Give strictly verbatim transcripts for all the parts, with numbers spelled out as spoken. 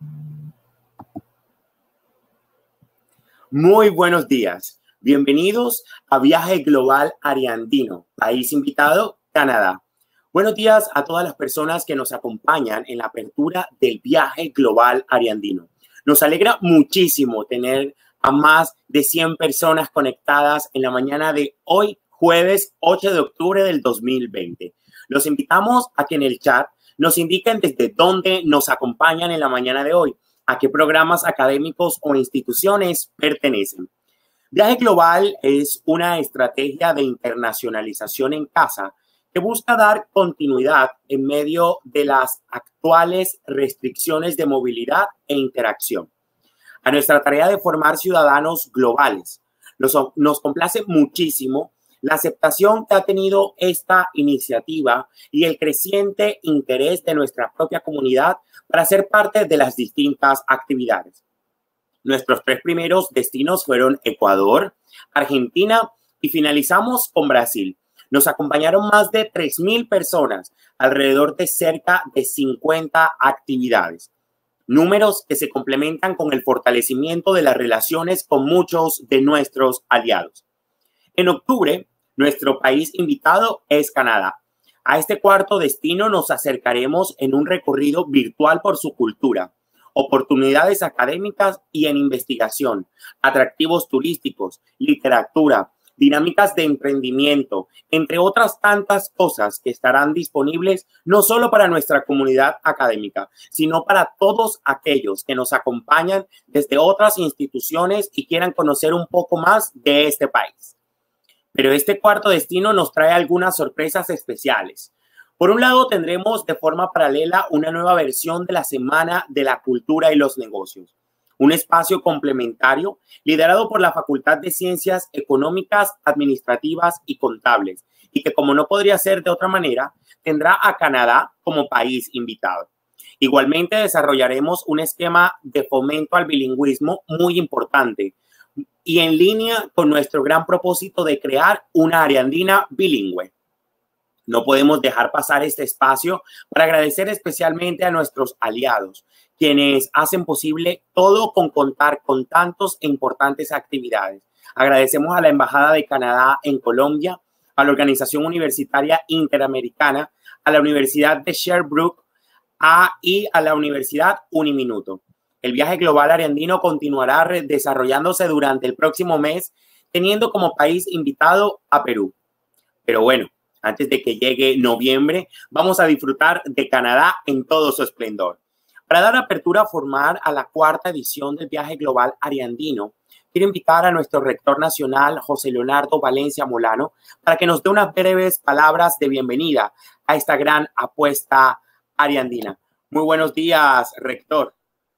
Muy buenos días. Bienvenidos a Viaje Global Ariandino, país invitado, Canadá. Buenos días a todas las personas que nos acompañan en la apertura del Viaje Global Ariandino. Nos alegra muchísimo tener a más de cien personas conectadas en la mañana de hoy, jueves ocho de octubre del dos mil veinte. Los invitamos a que en el chat nos indiquen desde dónde nos acompañan en la mañana de hoy, a qué programas académicos o instituciones pertenecen. Viaje Global es una estrategia de internacionalización en casa que busca dar continuidad en medio de las actuales restricciones de movilidad e interacción a nuestra tarea de formar ciudadanos globales. Nos, nos complace muchísimo la aceptación que ha tenido esta iniciativa y el creciente interés de nuestra propia comunidad para ser parte de las distintas actividades. Nuestros tres primeros destinos fueron Ecuador, Argentina y finalizamos con Brasil. Nos acompañaron más de tres mil personas, alrededor de cerca de cincuenta actividades. Números que se complementan con el fortalecimiento de las relaciones con muchos de nuestros aliados. En octubre, nuestro país invitado es Canadá. A este cuarto destino nos acercaremos en un recorrido virtual por su cultura, oportunidades académicas y en investigación, atractivos turísticos, literatura, dinámicas de emprendimiento, entre otras tantas cosas que estarán disponibles no solo para nuestra comunidad académica, sino para todos aquellos que nos acompañan desde otras instituciones y quieran conocer un poco más de este país. Pero este cuarto destino nos trae algunas sorpresas especiales. Por un lado, tendremos de forma paralela una nueva versión de la Semana de la Cultura y los Negocios, un espacio complementario liderado por la Facultad de Ciencias Económicas, Administrativas y Contables, y que, como no podría ser de otra manera, tendrá a Canadá como país invitado. Igualmente, desarrollaremos un esquema de fomento al bilingüismo muy importante y en línea con nuestro gran propósito de crear una Ariandina bilingüe. No podemos dejar pasar este espacio para agradecer especialmente a nuestros aliados, quienes hacen posible todo con contar con tantas e importantes actividades. Agradecemos a la Embajada de Canadá en Colombia, a la Organización Universitaria Interamericana, a la Universidad de Sherbrooke a, y a la Universidad Uniminuto. El Viaje Global Ariandino continuará desarrollándose durante el próximo mes, teniendo como país invitado a Perú. Pero bueno, antes de que llegue noviembre, vamos a disfrutar de Canadá en todo su esplendor. Para dar apertura formal a la cuarta edición del Viaje Global Ariandino, quiero invitar a nuestro rector nacional, José Leonardo Valencia Molano, para que nos dé unas breves palabras de bienvenida a esta gran apuesta ariandina. Muy buenos días, rector.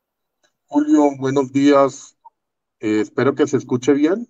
Julio, buenos días. Eh, espero que se escuche bien.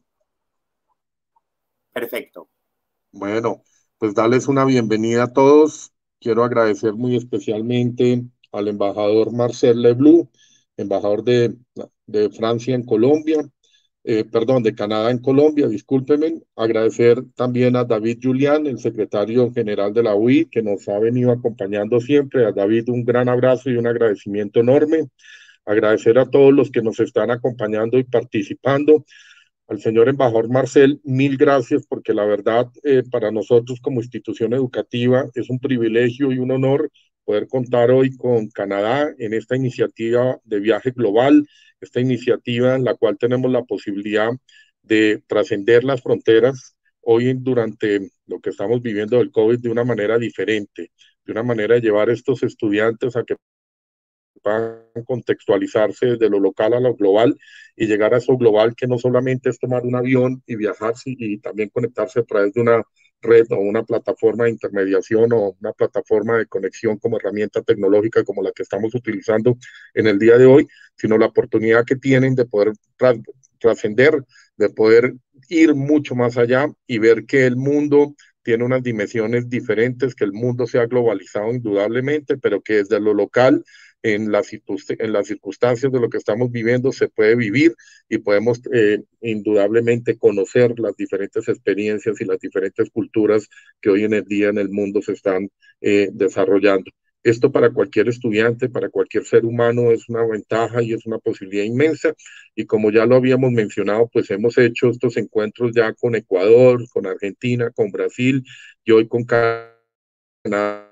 Perfecto. Bueno, pues darles una bienvenida a todos. Quiero agradecer muy especialmente al embajador Marcel Leblanc, embajador de, de Francia en Colombia, eh, perdón, de Canadá en Colombia, discúlpenme. Agradecer también a David Julián, el secretario general de la U I, que nos ha venido acompañando siempre. A David un gran abrazo y un agradecimiento enorme. Agradecer a todos los que nos están acompañando y participando. Al señor embajador Marcel, mil gracias, porque la verdad eh, para nosotros como institución educativa es un privilegio y un honor poder contar hoy con Canadá en esta iniciativa de viaje global, esta iniciativa en la cual tenemos la posibilidad de trascender las fronteras hoy en, durante lo que estamos viviendo del COVID de una manera diferente, de una manera de llevar a estos estudiantes a que puedan contextualizarse desde lo local a lo global y llegar a eso global, que no solamente es tomar un avión y viajar y también conectarse a través de una red o una plataforma de intermediación o una plataforma de conexión como herramienta tecnológica como la que estamos utilizando en el día de hoy, sino la oportunidad que tienen de poder trascender, de poder ir mucho más allá y ver que el mundo tiene unas dimensiones diferentes, que el mundo se ha globalizado indudablemente, pero que desde lo local en las, en las circunstancias de lo que estamos viviendo se puede vivir y podemos eh, indudablemente conocer las diferentes experiencias y las diferentes culturas que hoy en el día en el mundo se están eh, desarrollando. Esto para cualquier estudiante, para cualquier ser humano es una ventaja y es una posibilidad inmensa. Y como ya lo habíamos mencionado, pues hemos hecho estos encuentros ya con Ecuador, con Argentina, con Brasil y hoy con Canadá,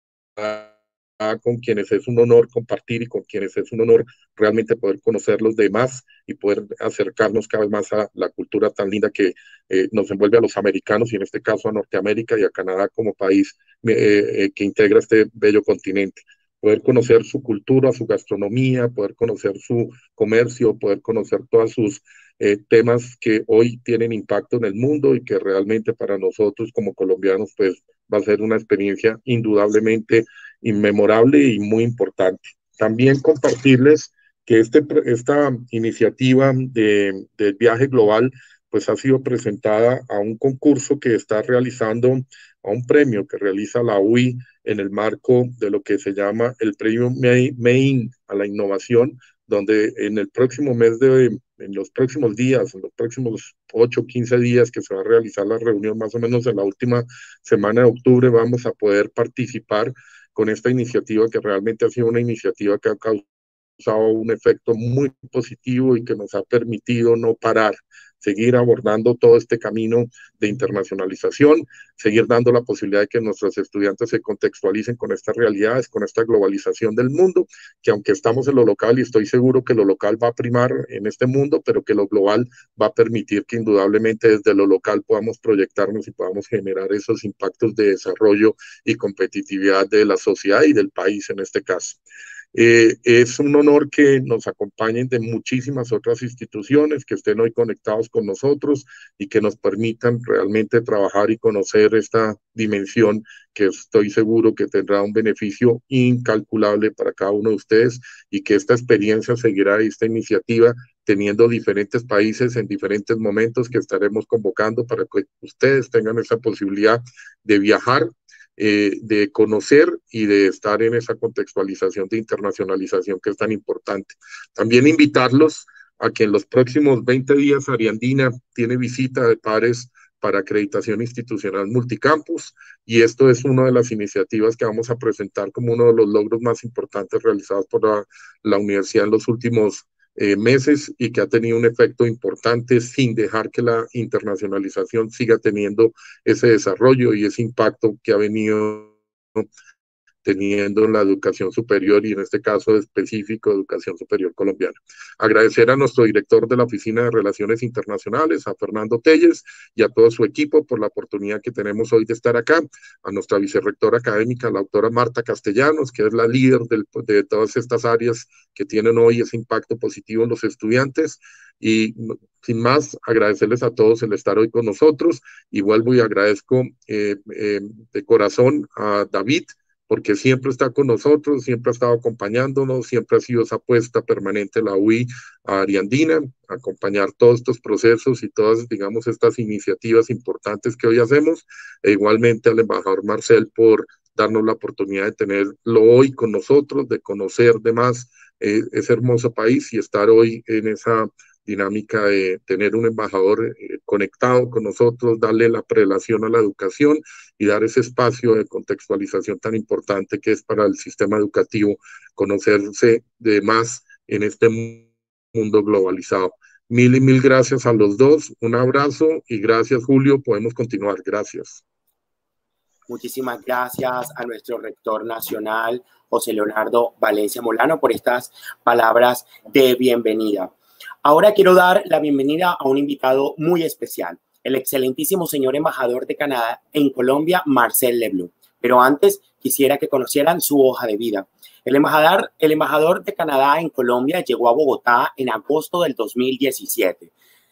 con quienes es un honor compartir y con quienes es un honor realmente poder conocer los demás y poder acercarnos cada vez más a la cultura tan linda que eh, nos envuelve a los americanos y en este caso a Norteamérica y a Canadá como país eh, eh, que integra este bello continente. Poder conocer su cultura, su gastronomía, poder conocer su comercio, poder conocer todas sus eh, temas que hoy tienen impacto en el mundo y que realmente para nosotros como colombianos pues va a ser una experiencia indudablemente inmemorable y muy importante. También compartirles que este, esta iniciativa de, del viaje global pues ha sido presentada a un concurso que está realizando, a un premio que realiza la U I en el marco de lo que se llama el premio Main a la innovación, donde en el próximo mes de, en los próximos días, en los próximos ocho, quince días que se va a realizar la reunión, más o menos en la última semana de octubre, vamos a poder participar con esta iniciativa que realmente ha sido una iniciativa que ha causado un efecto muy positivo y que nos ha permitido no parar, seguir abordando todo este camino de internacionalización, seguir dando la posibilidad de que nuestros estudiantes se contextualicen con estas realidades, con esta globalización del mundo, que aunque estamos en lo local y estoy seguro que lo local va a primar en este mundo, pero que lo global va a permitir que indudablemente desde lo local podamos proyectarnos y podamos generar esos impactos de desarrollo y competitividad de la sociedad y del país en este caso. Eh, es un honor que nos acompañen de muchísimas otras instituciones, que estén hoy conectados con nosotros y que nos permitan realmente trabajar y conocer esta dimensión que estoy seguro que tendrá un beneficio incalculable para cada uno de ustedes y que esta experiencia seguirá, esta iniciativa, teniendo diferentes países en diferentes momentos que estaremos convocando para que ustedes tengan esa posibilidad de viajar, Eh, de conocer y de estar en esa contextualización de internacionalización que es tan importante. También invitarlos a que en los próximos veinte días Ariandina tiene visita de pares para acreditación institucional multicampus y esto es una de las iniciativas que vamos a presentar como uno de los logros más importantes realizados por la, la universidad en los últimos Eh, meses y que ha tenido un efecto importante sin dejar que la internacionalización siga teniendo ese desarrollo y ese impacto que ha venido teniendo en la educación superior y en este caso específico educación superior colombiana. Agradecer a nuestro director de la Oficina de Relaciones Internacionales, a Fernando Telles y a todo su equipo por la oportunidad que tenemos hoy de estar acá, a nuestra vicerrectora académica, la doctora Marta Castellanos, que es la líder del, de todas estas áreas que tienen hoy ese impacto positivo en los estudiantes y sin más, agradecerles a todos el estar hoy con nosotros y vuelvo y agradezco eh, eh, de corazón a David, porque siempre está con nosotros, siempre ha estado acompañándonos, siempre ha sido esa apuesta permanente la U I a Ariandina, a acompañar todos estos procesos y todas, digamos, estas iniciativas importantes que hoy hacemos, e igualmente al embajador Marcel por darnos la oportunidad de tenerlo hoy con nosotros, de conocer de más eh, ese hermoso país y estar hoy en esa dinámica de tener un embajador eh, conectado con nosotros, darle la prelación a la educación y dar ese espacio de contextualización tan importante que es para el sistema educativo conocerse de más en este mundo globalizado. Mil y mil gracias a los dos, un abrazo y gracias Julio, podemos continuar, gracias. Muchísimas gracias a nuestro rector nacional, José Leonardo Valencia Molano, por estas palabras de bienvenida. Ahora quiero dar la bienvenida a un invitado muy especial, el excelentísimo señor embajador de Canadá en Colombia, Marcel Leblanc. Pero antes quisiera que conocieran su hoja de vida. El embajador, el embajador de Canadá en Colombia llegó a Bogotá en agosto del dos mil diecisiete.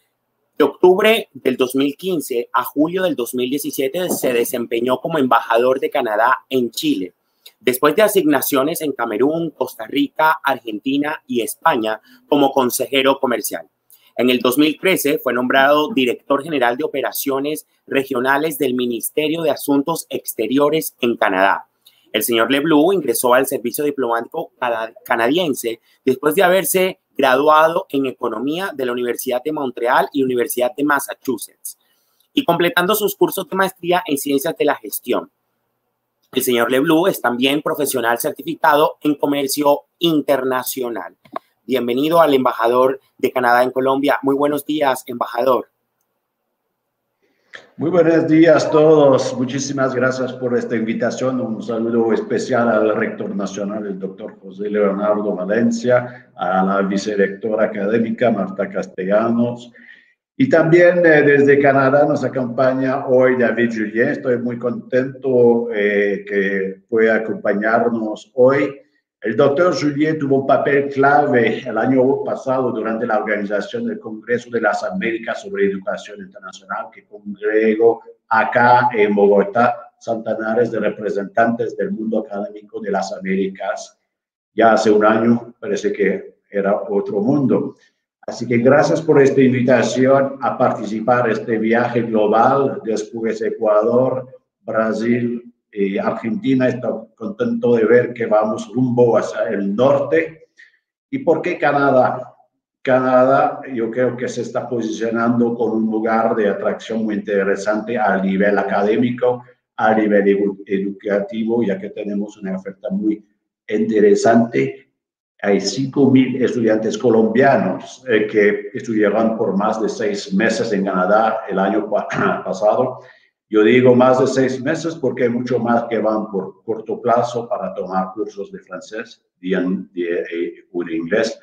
De octubre del dos mil quince a julio del dos mil diecisiete se desempeñó como embajador de Canadá en Chile. Después de asignaciones en Camerún, Costa Rica, Argentina y España como consejero comercial. En el dos mil trece fue nombrado director general de operaciones regionales del Ministerio de Asuntos Exteriores en Canadá. El señor Leblanc ingresó al servicio diplomático canadiense después de haberse graduado en Economía de la Universidad de Montreal y Universidad de Massachusetts y completando sus cursos de maestría en Ciencias de la Gestión. El señor Leblou es también profesional certificado en comercio internacional. Bienvenido al embajador de Canadá en Colombia. Muy buenos días, embajador. Muy buenos días a todos. Muchísimas gracias por esta invitación. Un saludo especial al rector nacional, el doctor José Leonardo Valencia, a la vicerectora académica Marta Castellanos. Y también eh, desde Canadá nos acompaña hoy David Julien. Estoy muy contento eh, que pueda acompañarnos hoy. El doctor Julien tuvo un papel clave el año pasado durante la organización del Congreso de las Américas sobre Educación Internacional, que congregó acá en Bogotá centenares de representantes del mundo académico de las Américas. Ya hace un año parece que era otro mundo. Así que gracias por esta invitación a participar en este viaje global, después Ecuador, Brasil y Argentina. Estoy contento de ver que vamos rumbo hacia el norte. ¿Y por qué Canadá? Canadá yo creo que se está posicionando como un lugar de atracción muy interesante a nivel académico, a nivel edu educativo, ya que tenemos una oferta muy interesante. Hay cinco mil estudiantes colombianos eh, que estudiaron por más de seis meses en Canadá el año pasado. Yo digo más de seis meses porque hay mucho más que van por corto plazo para tomar cursos de francés y de, de, de inglés.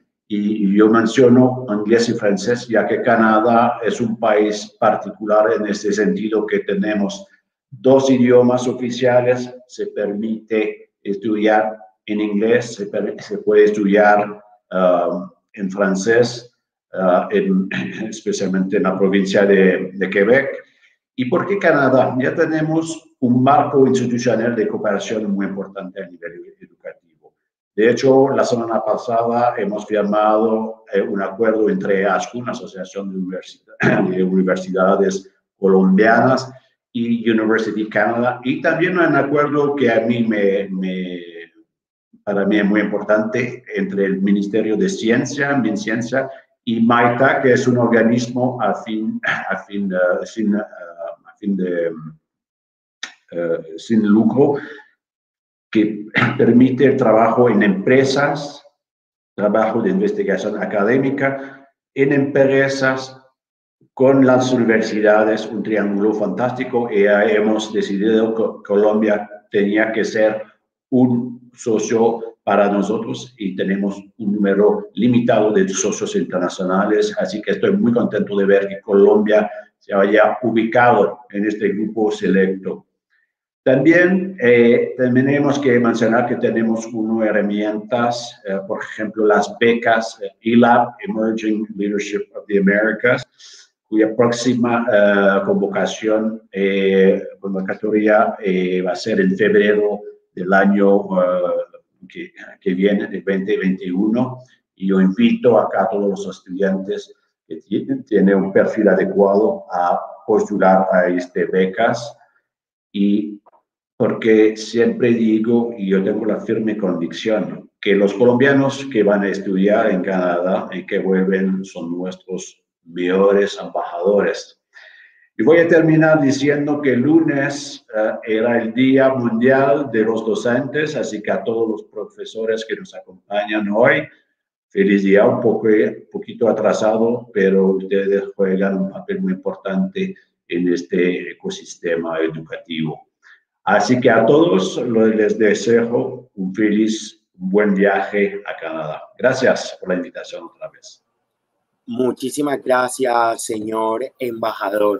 Y yo menciono inglés y francés ya que Canadá es un país particular en este sentido que tenemos dos idiomas oficiales, se permite estudiar en inglés, se, se puede estudiar uh, en francés, uh, en, especialmente en la provincia de, de Quebec. ¿Y por qué Canadá? Ya tenemos un marco institucional de cooperación muy importante a nivel educativo. De hecho, la semana pasada hemos firmado eh, un acuerdo entre ASCU, una asociación de, universidad, de universidades colombianas, y University Canada, y también un acuerdo que a mí me, me para mí es muy importante, entre el Ministerio de Ciencia, MinCiencia, y MAITA, que es un organismo a fin, a fin, uh, sin, uh, a fin de, uh, sin lucro, que permite el trabajo en empresas, trabajo de investigación académica, en empresas, con las universidades, un triángulo fantástico, y hemos decidido que Colombia tenía que ser un socio para nosotros y tenemos un número limitado de socios internacionales, así que estoy muy contento de ver que Colombia se haya ubicado en este grupo selecto. También eh, tenemos que mencionar que tenemos unas herramientas, eh, por ejemplo, las becas eh, E L A B, Emerging Leadership of the Americas, cuya próxima uh, convocación, eh, convocatoria eh, va a ser en febrero del año uh, que, que viene, de veinte veintiuno, y yo invito acá a todos los estudiantes que tienen, tienen un perfil adecuado a postular a estas becas, y porque siempre digo, y yo tengo la firme convicción, que los colombianos que van a estudiar en Canadá y que vuelven son nuestros mejores embajadores. Y voy a terminar diciendo que el lunes uh, era el Día Mundial de los Docentes, así que a todos los profesores que nos acompañan hoy, feliz día, un poco, poquito atrasado, pero ustedes juegan un papel muy importante en este ecosistema educativo. Así que a todos les deseo un feliz, un buen viaje a Canadá. Gracias por la invitación otra vez. Muchísimas gracias, señor embajador.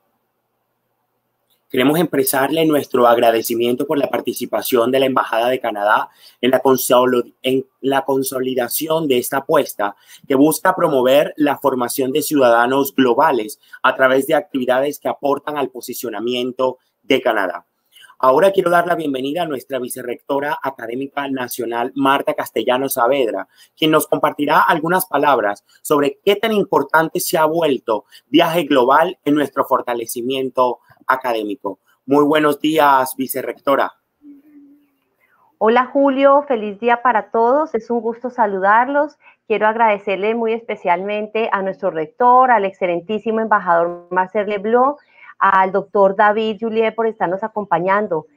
Queremos expresarle nuestro agradecimiento por la participación de la Embajada de Canadá en la, en la consolidación de esta apuesta que busca promover la formación de ciudadanos globales a través de actividades que aportan al posicionamiento de Canadá. Ahora quiero dar la bienvenida a nuestra vicerrectora académica nacional, Marta Castellanos Saavedra, quien nos compartirá algunas palabras sobre qué tan importante se ha vuelto Viaje Global en nuestro fortalecimiento académico. Muy buenos días, vicerrectora. Hola, Julio. Feliz día para todos. Es un gusto saludarlos. Quiero agradecerle muy especialmente a nuestro rector, al excelentísimo embajador Marcel Leblou, al doctor David Julien por estarnos acompañando.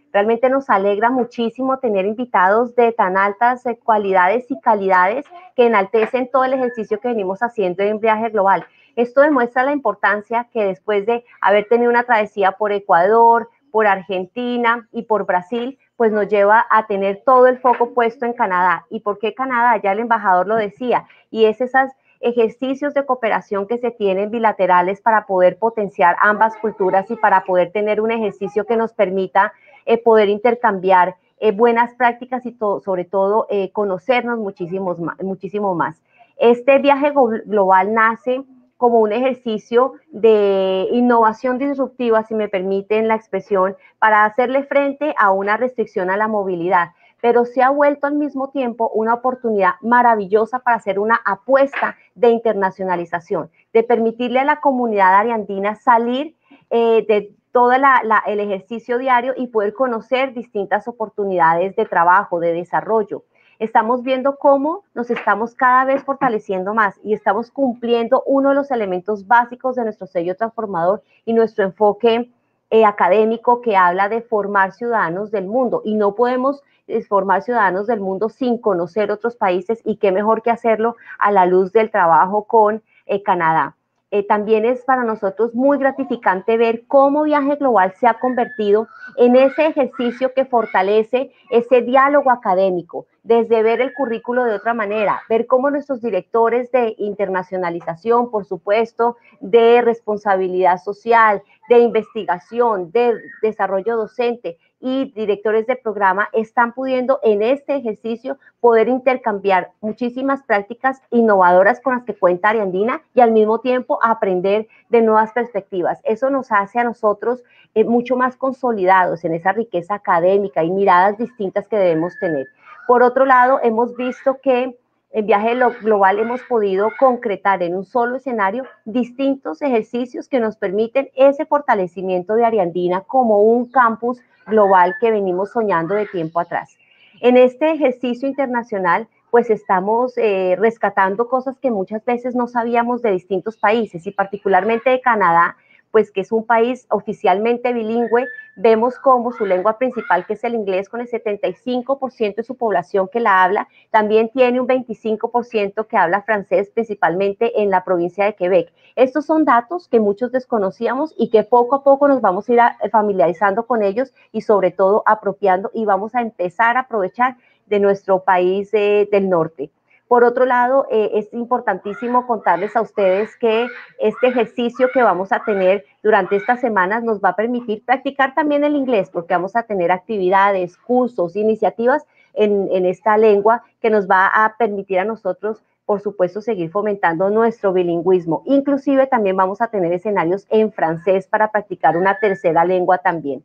Realmente nos alegra muchísimo tener invitados de tan altas cualidades y calidades que enaltecen todo el ejercicio que venimos haciendo en Viaje Global. Esto demuestra la importancia que después de haber tenido una travesía por Ecuador, por Argentina y por Brasil, pues nos lleva a tener todo el foco puesto en Canadá. ¿Y por qué Canadá? Ya el embajador lo decía, y es esos ejercicios de cooperación que se tienen bilaterales para poder potenciar ambas culturas y para poder tener un ejercicio que nos permita eh, poder intercambiar eh, buenas prácticas y to sobre todo eh, conocernos muchísimo más, muchísimo más. Este viaje global nace como un ejercicio de innovación disruptiva, si me permiten la expresión, para hacerle frente a una restricción a la movilidad, pero se ha vuelto al mismo tiempo una oportunidad maravillosa para hacer una apuesta de internacionalización, de permitirle a la comunidad ariandina salir eh, de todo la, la, el ejercicio diario y poder conocer distintas oportunidades de trabajo, de desarrollo. Estamos viendo cómo nos estamos cada vez fortaleciendo más y estamos cumpliendo uno de los elementos básicos de nuestro sello transformador y nuestro enfoque eh, académico que habla de formar ciudadanos del mundo. Y no podemos eh, formar ciudadanos del mundo sin conocer otros países, y qué mejor que hacerlo a la luz del trabajo con eh, Canadá. Eh, también es para nosotros muy gratificante ver cómo Viaje Global se ha convertido en ese ejercicio que fortalece ese diálogo académico, desde ver el currículo de otra manera, ver cómo nuestros directores de internacionalización, por supuesto, de responsabilidad social, de investigación, de desarrollo docente y directores de programa están pudiendo en este ejercicio poder intercambiar muchísimas prácticas innovadoras con las que cuenta Ariandina y al mismo tiempo aprender de nuevas perspectivas. Eso nos hace a nosotros eh, mucho más consolidados en esa riqueza académica y miradas distintas que debemos tener. Por otro lado, hemos visto que en Viaje Global hemos podido concretar en un solo escenario distintos ejercicios que nos permiten ese fortalecimiento de Ariandina como un campus global que venimos soñando de tiempo atrás. En este ejercicio internacional, pues estamos eh, rescatando cosas que muchas veces no sabíamos de distintos países y particularmente de Canadá, pues que es un país oficialmente bilingüe. Vemos como su lengua principal, que es el inglés, con el setenta y cinco por ciento de su población que la habla, también tiene un veinticinco por ciento que habla francés, principalmente en la provincia de Quebec. Estos son datos que muchos desconocíamos y que poco a poco nos vamos a ir a, familiarizando con ellos y sobre todo apropiando, y vamos a empezar a aprovechar de nuestro país eh, del norte. Por otro lado, eh, es importantísimo contarles a ustedes que este ejercicio que vamos a tener durante estas semanas nos va a permitir practicar también el inglés, porque vamos a tener actividades, cursos, iniciativas en, en esta lengua que nos va a permitir a nosotros, por supuesto, seguir fomentando nuestro bilingüismo. Inclusive también vamos a tener escenarios en francés para practicar una tercera lengua también.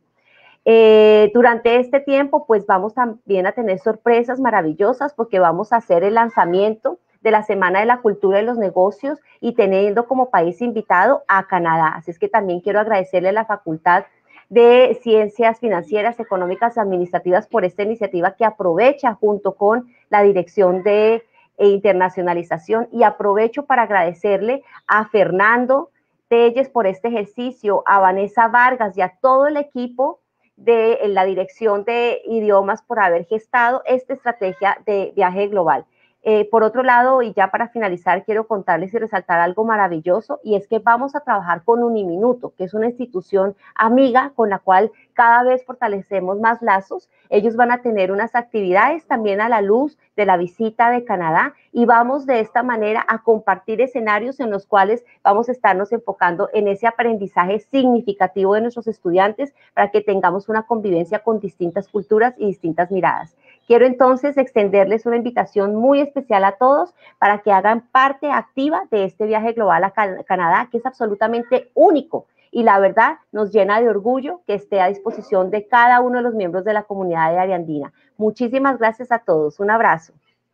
Eh, durante este tiempo, pues vamos también a tener sorpresas maravillosas, porque vamos a hacer el lanzamiento de la Semana de la Cultura y los Negocios y teniendo como país invitado a Canadá. Así es que también quiero agradecerle a la Facultad de Ciencias Financieras, Económicas y Administrativas por esta iniciativa que aprovecha junto con la Dirección de eh, Internacionalización, y aprovecho para agradecerle a Fernando Telles por este ejercicio, a Vanessa Vargas y a todo el equipo de la Dirección de Idiomas por haber gestado esta estrategia de Viaje Global. Eh, por otro lado, y ya para finalizar, quiero contarles y resaltar algo maravilloso, y es que vamos a trabajar con Uniminuto, que es una institución amiga con la cual cada vez fortalecemos más lazos. Ellos van a tener unas actividades también a la luz de la visita de Canadá, y vamos de esta manera a compartir escenarios en los cuales vamos a estarnos enfocando en ese aprendizaje significativo de nuestros estudiantes para que tengamos una convivencia con distintas culturas y distintas miradas. Quiero entonces extenderles una invitación muy especial a todos para que hagan parte activa de este viaje global a Canadá, que es absolutamente único, y la verdad nos llena de orgullo que esté a disposición de cada uno de los miembros de la comunidad de Ariandina. Muchísimas gracias a todos. Un abrazo.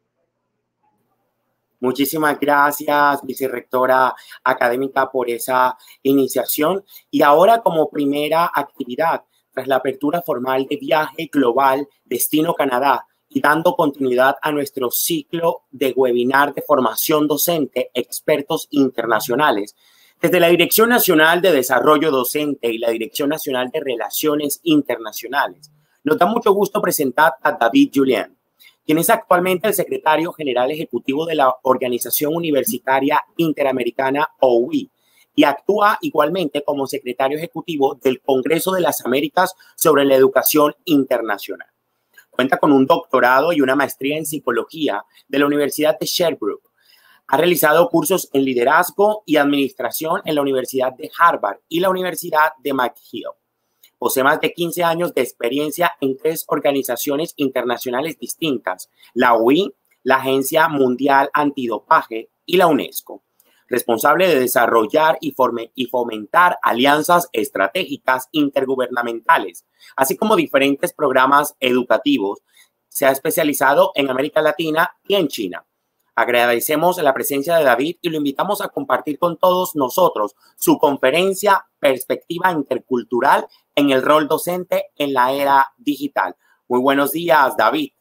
Muchísimas gracias, vicerrectora académica, por esa iniciación. Y ahora, como primera actividad, tras la apertura formal de Viaje Global Destino Canadá y dando continuidad a nuestro ciclo de webinar de formación docente expertos internacionales, desde la Dirección Nacional de Desarrollo Docente y la Dirección Nacional de Relaciones Internacionales, Nos da mucho gusto presentar a David Julien, quien es actualmente el secretario general ejecutivo de la Organización Universitaria Interamericana O U I y actúa igualmente como secretario ejecutivo del Congreso de las Américas sobre la Educación Internacional. Cuenta con un doctorado y una maestría en psicología de la Universidad de Sherbrooke. Ha realizado cursos en liderazgo y administración en la Universidad de Harvard y la Universidad de McGill. Posee más de quince años de experiencia en tres organizaciones internacionales distintas, la O U I, la Agencia Mundial Antidopaje y la UNESCO. Responsable de desarrollar y, forme, y fomentar alianzas estratégicas intergubernamentales, así como diferentes programas educativos. Se ha especializado en América Latina y en China. Agradecemos la presencia de David y lo invitamos a compartir con todos nosotros su conferencia Perspectiva Intercultural en el rol docente en la era digital. Muy buenos días, David.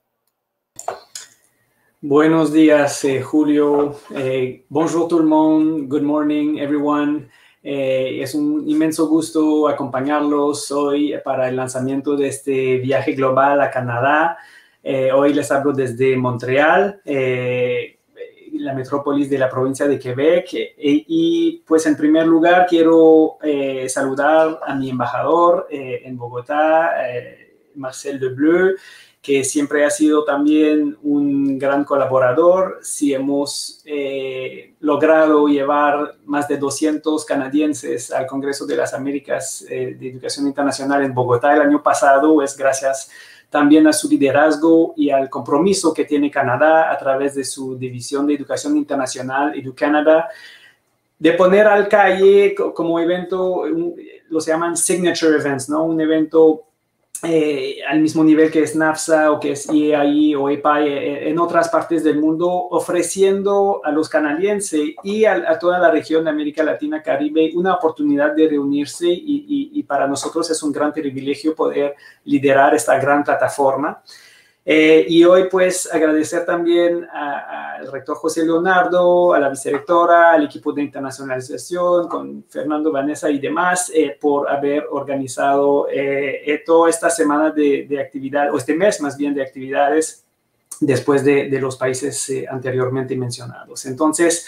Buenos días, eh, Julio. Eh, bonjour tout le monde. Good morning, everyone. Eh, es un inmenso gusto acompañarlos hoy para el lanzamiento de este viaje global a Canadá. Eh, hoy les hablo desde Montreal, eh, la metrópolis de la provincia de Quebec. Eh, y pues en primer lugar quiero eh, saludar a mi embajador eh, en Bogotá, eh, Marcel Lebleu, que siempre ha sido también un gran colaborador. Si hemos eh, logrado llevar más de doscientos canadienses al Congreso de las Américas eh, de Educación Internacional en Bogotá el año pasado, es gracias también a su liderazgo y al compromiso que tiene Canadá a través de su División de Educación Internacional, EduCanada, de poner al calle como evento, lo se llaman signature events, ¿no? Un evento Eh, al mismo nivel que es NAFSA o que es I E A I o E P A I eh, en otras partes del mundo, ofreciendo a los canadienses y a, a toda la región de América Latina, Caribe, una oportunidad de reunirse y, y, y para nosotros es un gran privilegio poder liderar esta gran plataforma. Eh, y hoy pues agradecer también al rector José Leonardo, a la vicerectora, al equipo de internacionalización, con Fernando, Vanessa y demás, eh, por haber organizado eh, eh, toda esta semana de, de actividad, o este mes más bien de actividades después de, de los países eh, anteriormente mencionados. Entonces,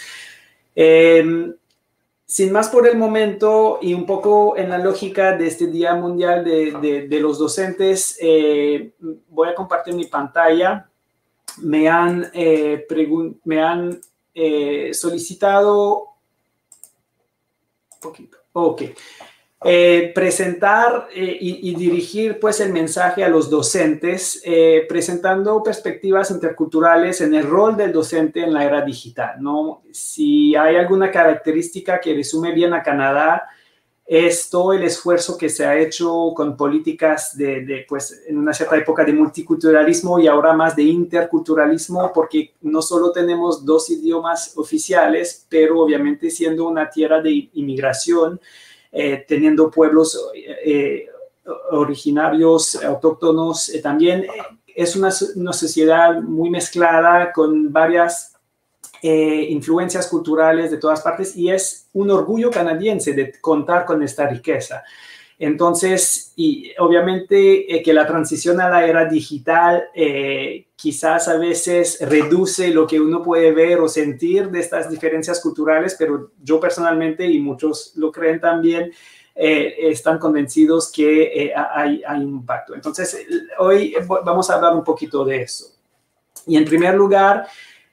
eh, sin más por el momento y un poco en la lógica de este Día Mundial de, de, de los Docentes, eh, voy a compartir mi pantalla. Me han, eh, me han eh, solicitado... Poquito. Ok. Eh, presentar eh, y, y dirigir pues el mensaje a los docentes, eh, presentando perspectivas interculturales en el rol del docente en la era digital, ¿no? Si hay alguna característica que resume bien a Canadá, es todo el esfuerzo que se ha hecho con políticas de, de, pues, en una cierta época de multiculturalismo y ahora más de interculturalismo, porque no solo tenemos dos idiomas oficiales, pero obviamente siendo una tierra de inmigración, Eh, teniendo pueblos eh, originarios, autóctonos, eh, también es una, una sociedad muy mezclada con varias eh, influencias culturales de todas partes y es un orgullo canadiense de contar con esta riqueza. Entonces, y obviamente eh, que la transición a la era digital eh, quizás a veces reduce lo que uno puede ver o sentir de estas diferencias culturales, pero yo personalmente, y muchos lo creen también, eh, están convencidos que eh, hay, hay un impacto. Entonces, hoy vamos a hablar un poquito de eso. Y en primer lugar,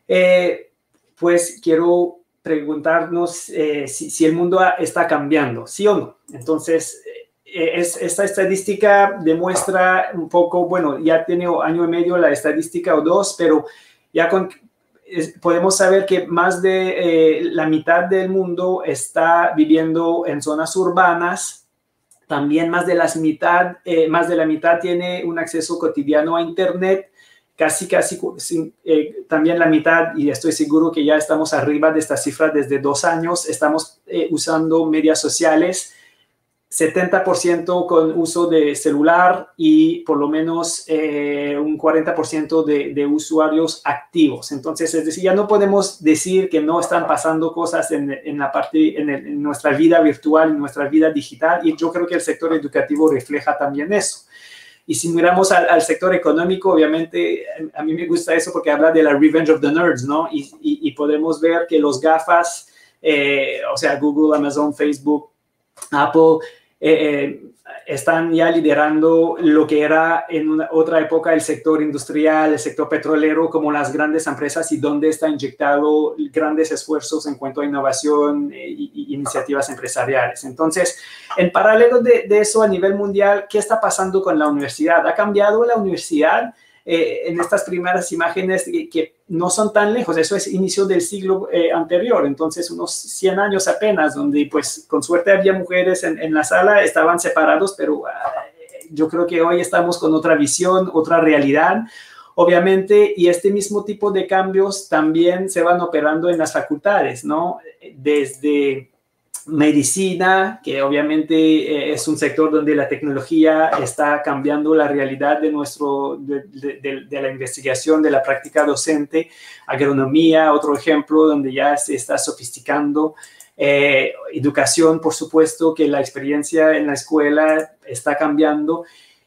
eh, pues quiero preguntarnos eh, si, si el mundo está cambiando, ¿sí o no? Entonces, Es, esta estadística demuestra un poco, bueno, ya tiene año y medio la estadística o dos, pero ya con, es, podemos saber que más de eh, la mitad del mundo está viviendo en zonas urbanas. También más de, las mitad, eh, más de la mitad tiene un acceso cotidiano a Internet. Casi, casi, eh, también la mitad, y estoy seguro que ya estamos arriba de esta cifra desde dos años, estamos eh, usando medias sociales. setenta por ciento con uso de celular y por lo menos eh, un cuarenta por ciento de, de usuarios activos. Entonces, es decir, ya no podemos decir que no están pasando cosas en, en, la parte, en, el, en nuestra vida virtual, en nuestra vida digital, y yo creo que el sector educativo refleja también eso. Y si miramos al, al sector económico, obviamente, a mí me gusta eso porque habla de la revenge of the nerds, ¿no? Y, y, y podemos ver que los GAFAs, eh, o sea, Google, Amazon, Facebook, Apple, eh, están ya liderando lo que era en una, otra época el sector industrial, el sector petrolero, como las grandes empresas y donde está inyectado grandes esfuerzos en cuanto a innovación eh, y, y iniciativas empresariales. Entonces, en paralelo de, de eso a nivel mundial, ¿qué está pasando con la universidad? ¿Ha cambiado la universidad? Eh, en estas primeras imágenes que, que no son tan lejos, eso es inicio del siglo eh, anterior, entonces unos cien años apenas, donde pues con suerte había mujeres en, en la sala, estaban separados, pero uh, yo creo que hoy estamos con otra visión, otra realidad, obviamente, y este mismo tipo de cambios también se van operando en las facultades, ¿no? Desde medicina, que obviamente eh, es un sector donde la tecnología está cambiando la realidad de, nuestro, de, de, de la investigación, de la práctica docente, agronomía, otro ejemplo donde ya se está sofisticando, eh, educación, por supuesto, que la experiencia en la escuela está cambiando.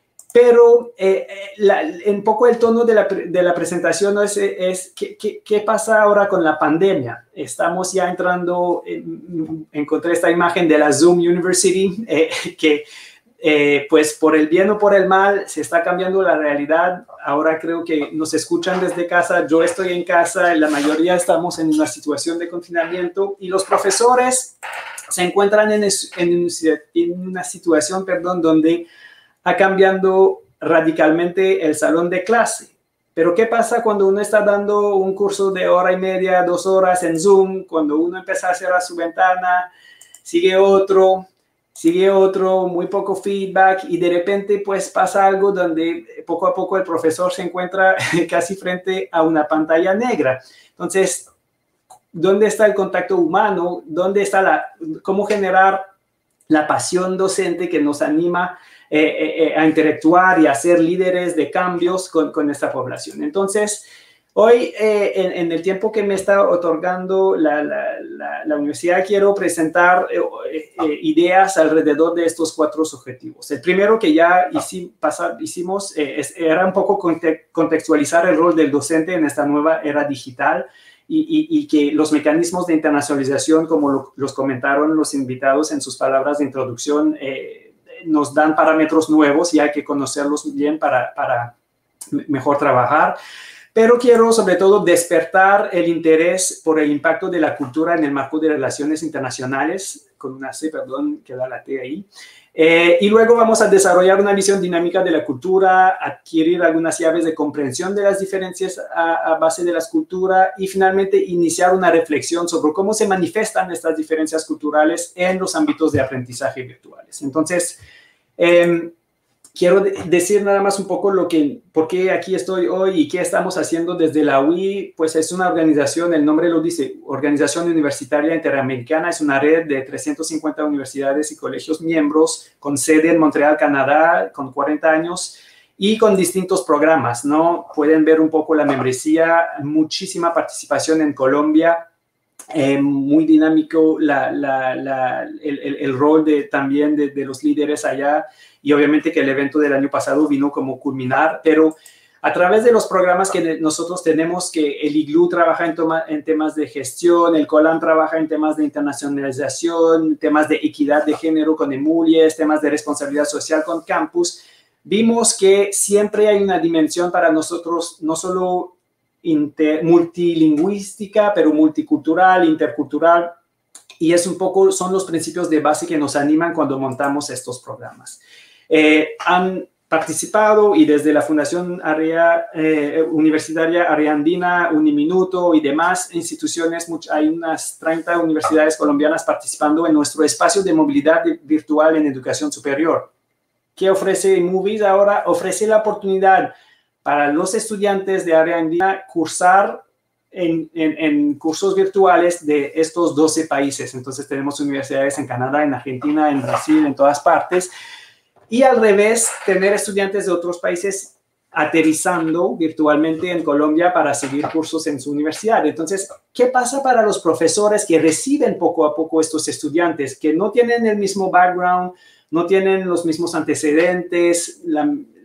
Pero eh, la, un poco el tono de la, de la presentación es, es ¿qué, qué, qué pasa ahora con la pandemia? Estamos ya entrando, en, encontré esta imagen de la Zoom University, eh, que eh, pues por el bien o por el mal se está cambiando la realidad. Ahora creo que nos escuchan desde casa, yo estoy en casa, la mayoría estamos en una situación de confinamiento y los profesores se encuentran en, en, en una situación, perdón, donde ha cambiando radicalmente el salón de clase. Pero ¿qué pasa cuando uno está dando un curso de hora y media, dos horas en Zoom? Cuando uno empieza a cerrar su ventana, sigue otro, sigue otro, muy poco feedback y de repente pues pasa algo donde poco a poco el profesor se encuentra casi frente a una pantalla negra. Entonces, ¿dónde está el contacto humano? ¿Dónde está la, cómo generar la pasión docente que nos anima Eh, eh, a interactuar y a ser líderes de cambios con, con esta población? Entonces, hoy, eh, en, en el tiempo que me está otorgando la, la, la, la universidad, quiero presentar eh, eh, ideas alrededor de estos cuatro objetivos. El primero que ya hici, pasa, hicimos eh, es, era un poco conte contextualizar el rol del docente en esta nueva era digital y, y, y que los mecanismos de internacionalización, como lo, los comentaron los invitados en sus palabras de introducción, eh, nos dan parámetros nuevos y hay que conocerlos bien para, para mejor trabajar. Pero quiero sobre todo despertar el interés por el impacto de la cultura en el marco de relaciones internacionales, con una C, perdón, queda la T ahí. Eh, y luego vamos a desarrollar una visión dinámica de la cultura, adquirir algunas llaves de comprensión de las diferencias a, a base de la cultura y finalmente iniciar una reflexión sobre cómo se manifiestan estas diferencias culturales en los ámbitos de aprendizaje virtuales. Entonces, eh, quiero de decir nada más un poco lo que, por qué aquí estoy hoy y qué estamos haciendo desde la U I. Pues es una organización, el nombre lo dice, Organización Universitaria Interamericana, es una red de trescientas cincuenta universidades y colegios miembros con sede en Montreal, Canadá, con cuarenta años y con distintos programas, ¿no? Pueden ver un poco la membresía, muchísima participación en Colombia, eh, muy dinámico la, la, la, el, el, el rol de, también de, de los líderes allá. Y obviamente que el evento del año pasado vino como culminar, pero a través de los programas que nosotros tenemos, que el I G L U trabaja en, toma, en temas de gestión, el COLAM trabaja en temas de internacionalización, temas de equidad de género con EMULIES, temas de responsabilidad social con Campus, vimos que siempre hay una dimensión para nosotros, no solo inter, multilingüística, pero multicultural, intercultural, y es un poco, son los principios de base que nos animan cuando montamos estos programas. Eh, han participado y desde la Fundación Area, eh, Universitaria Ariandina, Uniminuto y demás instituciones, hay unas treinta universidades colombianas participando en nuestro espacio de movilidad virtual en educación superior. ¿Qué ofrece Movies ahora? Ofrece la oportunidad para los estudiantes de Ariandina cursar En, en, en cursos virtuales de estos doce países. Entonces tenemos universidades en Canadá, en Argentina, en Brasil, en todas partes. Y al revés, tener estudiantes de otros países aterrizando virtualmente en Colombia para seguir cursos en su universidad. Entonces, ¿qué pasa para los profesores que reciben poco a poco estos estudiantes, que no tienen el mismo background, no tienen los mismos antecedentes, la,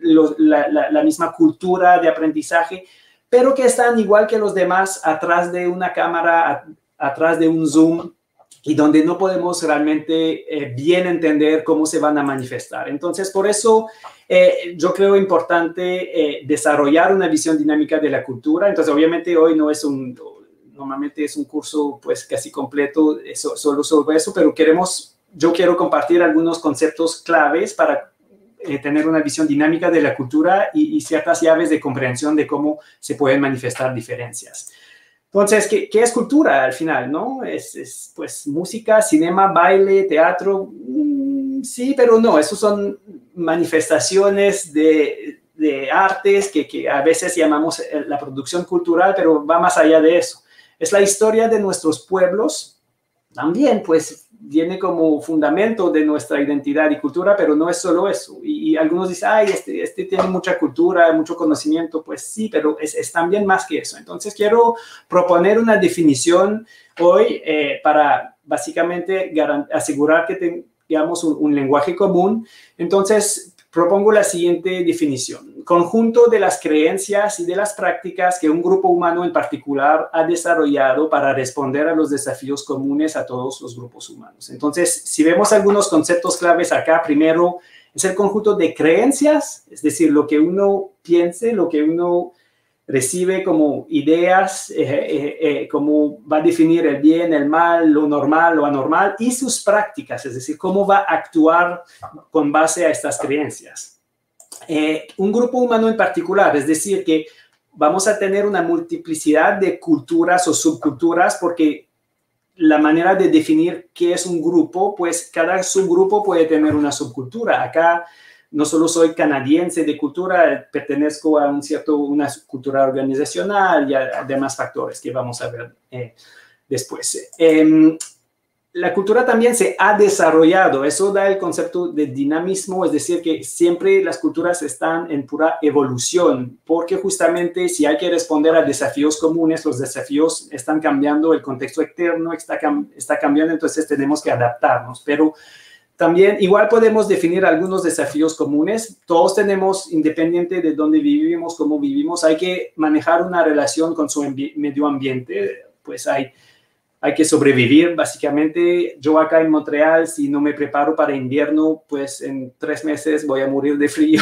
lo, la, la, la misma cultura de aprendizaje, pero que están igual que los demás atrás de una cámara, a, atrás de un Zoom, y donde no podemos realmente eh, bien entender cómo se van a manifestar. Entonces, por eso eh, yo creo importante eh, desarrollar una visión dinámica de la cultura. Entonces, obviamente hoy no es un, normalmente es un curso pues casi completo eso, solo sobre eso, pero queremos, yo quiero compartir algunos conceptos claves para eh, tener una visión dinámica de la cultura y, y ciertas llaves de comprensión de cómo se pueden manifestar diferencias. Entonces, ¿qué, qué es cultura al final, no? Es, es, pues, música, cinema, baile, teatro. Mm, sí, pero no. Esos son manifestaciones de, de artes que, que a veces llamamos la producción cultural, pero va más allá de eso. Es la historia de nuestros pueblos. También, pues, viene como fundamento de nuestra identidad y cultura, pero no es solo eso. Y, y algunos dicen, ay, este, este tiene mucha cultura, mucho conocimiento. Pues sí, pero es, es también más que eso. Entonces, quiero proponer una definición hoy eh, para básicamente asegurar que tengamos un, un lenguaje común. Entonces, propongo la siguiente definición. Conjunto de las creencias y de las prácticas que un grupo humano en particular ha desarrollado para responder a los desafíos comunes a todos los grupos humanos. Entonces, si vemos algunos conceptos claves acá, primero es el conjunto de creencias, es decir, lo que uno piense, lo que uno recibe como ideas, eh, eh, eh, cómo va a definir el bien, el mal, lo normal, lo anormal, y sus prácticas, es decir, cómo va a actuar con base a estas creencias. Eh, un grupo humano en particular, es decir, que vamos a tener una multiplicidad de culturas o subculturas, porque la manera de definir qué es un grupo, pues cada subgrupo puede tener una subcultura. Acá no solo soy canadiense de cultura, pertenezco a un cierto, una cultura organizacional y a demás factores que vamos a ver eh, después. Eh, la cultura también se ha desarrollado, eso da el concepto de dinamismo, es decir, que siempre las culturas están en pura evolución, porque justamente si hay que responder a desafíos comunes, los desafíos están cambiando, el contexto externo está, está cambiando, entonces tenemos que adaptarnos, pero también, igual podemos definir algunos desafíos comunes. Todos tenemos, independiente de dónde vivimos, cómo vivimos, hay que manejar una relación con su medio ambiente. Pues hay, hay que sobrevivir, básicamente. Yo acá en Montreal, si no me preparo para invierno, pues en tres meses voy a morir de frío.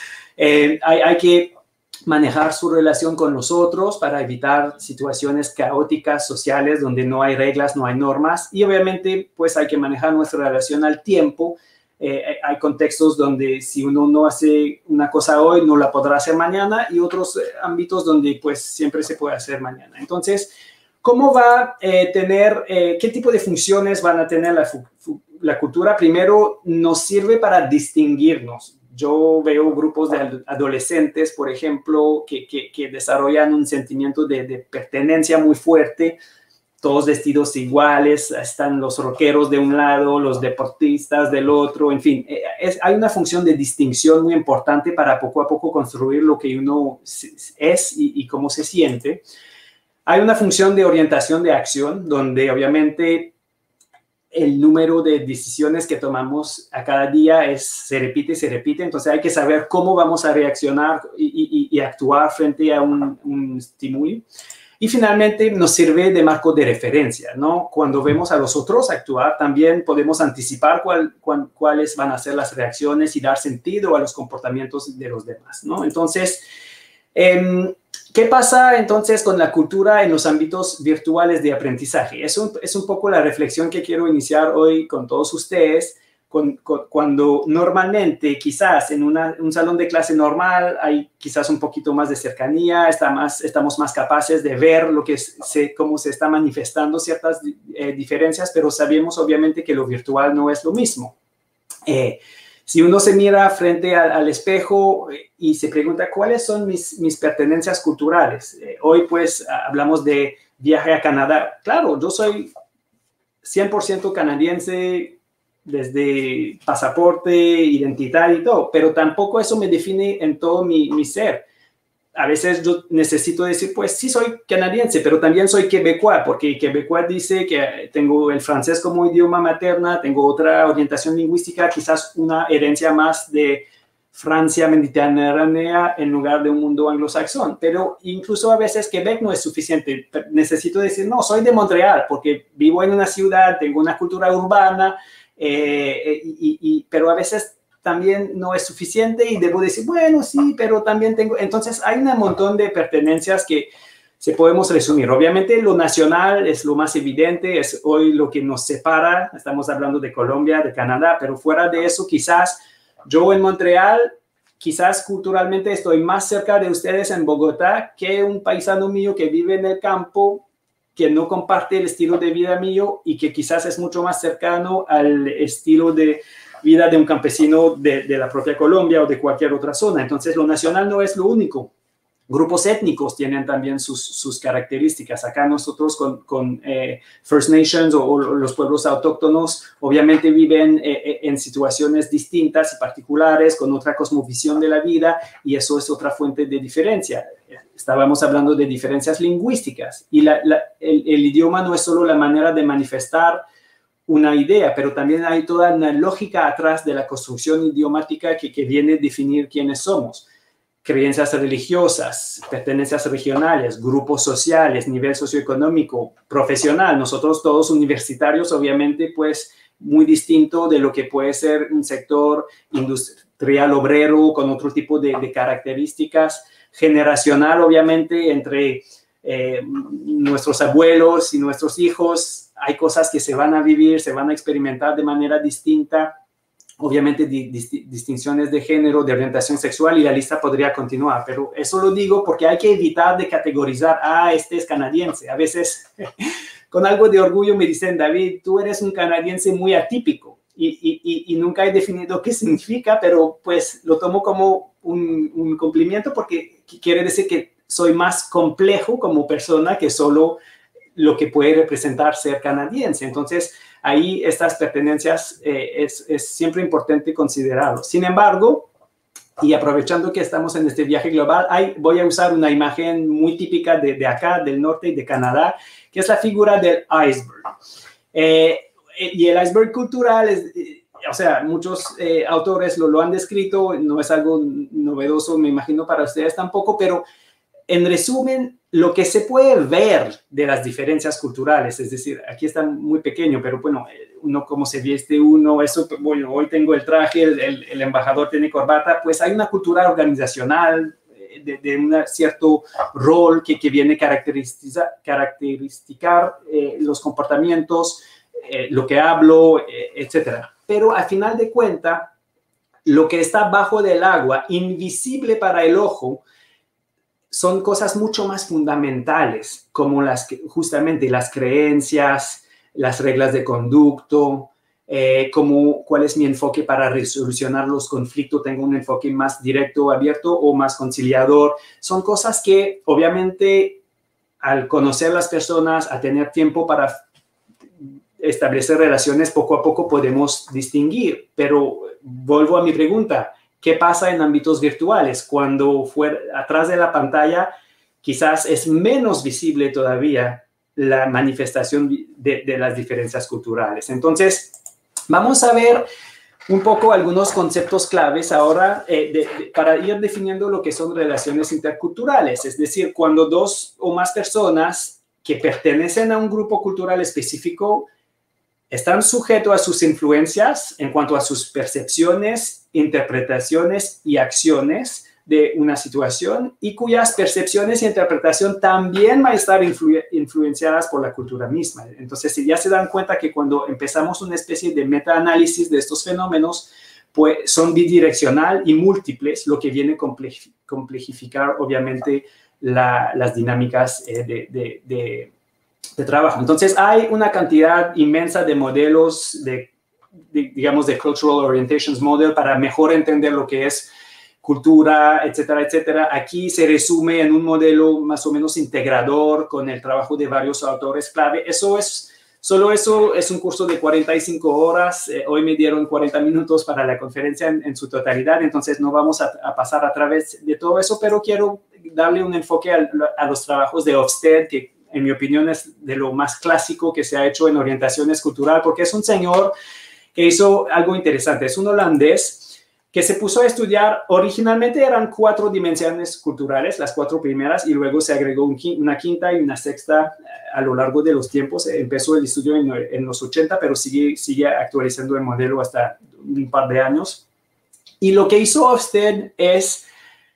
eh, hay, hay que manejar su relación con los otros para evitar situaciones caóticas sociales donde no hay reglas, no hay normas, y obviamente pues hay que manejar nuestra relación al tiempo. Eh, hay contextos donde si uno no hace una cosa hoy no la podrá hacer mañana, y otros eh, ámbitos donde pues siempre se puede hacer mañana. Entonces, ¿cómo va a eh, tener, eh, qué tipo de funciones van a tener la, la cultura? Primero, nos sirve para distinguirnos. Yo veo grupos de adolescentes, por ejemplo, que, que, que desarrollan un sentimiento de, de pertenencia muy fuerte, todos vestidos iguales, están los rockeros de un lado, los deportistas del otro, en fin, es, hay una función de distinción muy importante para poco a poco construir lo que uno es y, y cómo se siente. Hay una función de orientación de acción, donde obviamente el número de decisiones que tomamos a cada día es, se repite y se repite, entonces hay que saber cómo vamos a reaccionar y, y, y actuar frente a un, un estímulo. Y finalmente nos sirve de marco de referencia, ¿no? Cuando vemos a los otros actuar, también podemos anticipar cuál, cuál, cuáles van a ser las reacciones y dar sentido a los comportamientos de los demás, ¿no? Entonces, eh, ¿qué pasa entonces con la cultura en los ámbitos virtuales de aprendizaje? Es un, es un poco la reflexión que quiero iniciar hoy con todos ustedes. Con, con, cuando normalmente quizás en una, un salón de clase normal hay quizás un poquito más de cercanía, está más, estamos más capaces de ver lo que se, cómo se está manifestando ciertas eh, diferencias, pero sabemos obviamente que lo virtual no es lo mismo. Eh, Si uno se mira frente al, al espejo y se pregunta cuáles son mis, mis pertenencias culturales. Eh, hoy pues hablamos de viaje a Canadá. Claro, yo soy cien por ciento canadiense desde pasaporte, identidad y todo, pero tampoco eso me define en todo mi, mi ser. A veces yo necesito decir, pues sí soy canadiense, pero también soy quebecois, porque quebecois dice que tengo el francés como idioma materna, tengo otra orientación lingüística, quizás una herencia más de Francia mediterránea en lugar de un mundo anglosajón. Pero incluso a veces Quebec no es suficiente. Necesito decir, no, soy de Montreal porque vivo en una ciudad, tengo una cultura urbana, eh, y, y, pero a veces también no es suficiente y debo decir, bueno, sí, pero también tengo... Entonces hay un montón de pertenencias que se podemos resumir. Obviamente lo nacional es lo más evidente, es hoy lo que nos separa. Estamos hablando de Colombia, de Canadá, pero fuera de eso quizás... Yo en Montreal, quizás culturalmente estoy más cerca de ustedes en Bogotá que un paisano mío que vive en el campo, que no comparte el estilo de vida mío y que quizás es mucho más cercano al estilo de vida de un campesino de, de la propia Colombia o de cualquier otra zona. Entonces, lo nacional no es lo único. Grupos étnicos tienen también sus, sus características. Acá nosotros con, con eh, First Nations o, o los pueblos autóctonos obviamente viven eh, en situaciones distintas y particulares, con otra cosmovisión de la vida, y eso es otra fuente de diferencia. Estábamos hablando de diferencias lingüísticas y la, la, el, el idioma no es solo la manera de manifestar una idea, pero también hay toda una lógica atrás de la construcción idiomática que, que viene a definir quiénes somos. Creencias religiosas, pertenencias regionales, grupos sociales, nivel socioeconómico, profesional. Nosotros todos universitarios, obviamente, pues muy distinto de lo que puede ser un sector industrial obrero con otro tipo de, de características. Generacional, obviamente, entre eh, nuestros abuelos y nuestros hijos. Hay cosas que se van a vivir, se van a experimentar de manera distinta. Obviamente di, di, distinciones de género, de orientación sexual, y la lista podría continuar, pero eso lo digo porque hay que evitar de categorizar, ah, este es canadiense. A veces con algo de orgullo me dicen, David, tú eres un canadiense muy atípico, y, y, y, y nunca he definido qué significa, pero pues lo tomo como un, un cumplimiento porque quiere decir que soy más complejo como persona que solo lo que puede representar ser canadiense. Entonces, ahí estas pertenencias eh, es, es siempre importante considerarlo. Sin embargo, y aprovechando que estamos en este viaje global, hay, voy a usar una imagen muy típica de, de acá, del norte y de Canadá, que es la figura del iceberg. Eh, y el iceberg cultural, es, eh, o sea, muchos eh, autores lo, lo han descrito, no es algo novedoso, me imagino para ustedes tampoco, pero en resumen, lo que se puede ver de las diferencias culturales, es decir, aquí está muy pequeño, pero bueno, uno cómo se viste uno, eso, bueno, hoy tengo el traje, el, el, el embajador tiene corbata, pues hay una cultura organizacional de, de un cierto rol que, que viene a caracterizar, caracterizar eh, los comportamientos, eh, lo que hablo, eh, etcétera. Pero al final de cuentas, lo que está bajo del agua, invisible para el ojo, son cosas mucho más fundamentales, como las que, justamente las creencias, las reglas de conducto, eh, como cuál es mi enfoque para resolucionar los conflictos, tengo un enfoque más directo, abierto o más conciliador. Son cosas que obviamente al conocer las personas, a tener tiempo para establecer relaciones, poco a poco podemos distinguir. Pero vuelvo a mi pregunta. ¿Qué pasa en ámbitos virtuales? Cuando fuera, atrás de la pantalla quizás es menos visible todavía la manifestación de, de las diferencias culturales. Entonces, vamos a ver un poco algunos conceptos claves ahora eh, de, de, para ir definiendo lo que son relaciones interculturales. Es decir, cuando dos o más personas que pertenecen a un grupo cultural específico están sujetos a sus influencias en cuanto a sus percepciones, interpretaciones y acciones de una situación, y cuyas percepciones y interpretación también van a estar influ influenciadas por la cultura misma. Entonces, si ya se dan cuenta que cuando empezamos una especie de metaanálisis de estos fenómenos, pues son bidireccional y múltiples, lo que viene a complejificar, obviamente, la, las dinámicas eh, de, de, de de trabajo. Entonces, hay una cantidad inmensa de modelos, de, de, digamos, de Cultural Orientations Model para mejor entender lo que es cultura, etcétera, etcétera. Aquí se resume en un modelo más o menos integrador con el trabajo de varios autores clave. Eso es, solo eso es un curso de cuarenta y cinco horas. Eh, hoy me dieron cuarenta minutos para la conferencia en, en su totalidad, entonces no vamos a, a pasar a través de todo eso, pero quiero darle un enfoque a, a los trabajos de Ofsted, que en mi opinión es de lo más clásico que se ha hecho en orientaciones cultural, porque es un señor que hizo algo interesante. Es un holandés que se puso a estudiar, originalmente eran cuatro dimensiones culturales, las cuatro primeras, y luego se agregó un, una quinta y una sexta a lo largo de los tiempos. Empezó el estudio en, en los ochenta, pero sigue, sigue actualizando el modelo hasta un par de años. Y lo que hizo Hofstede es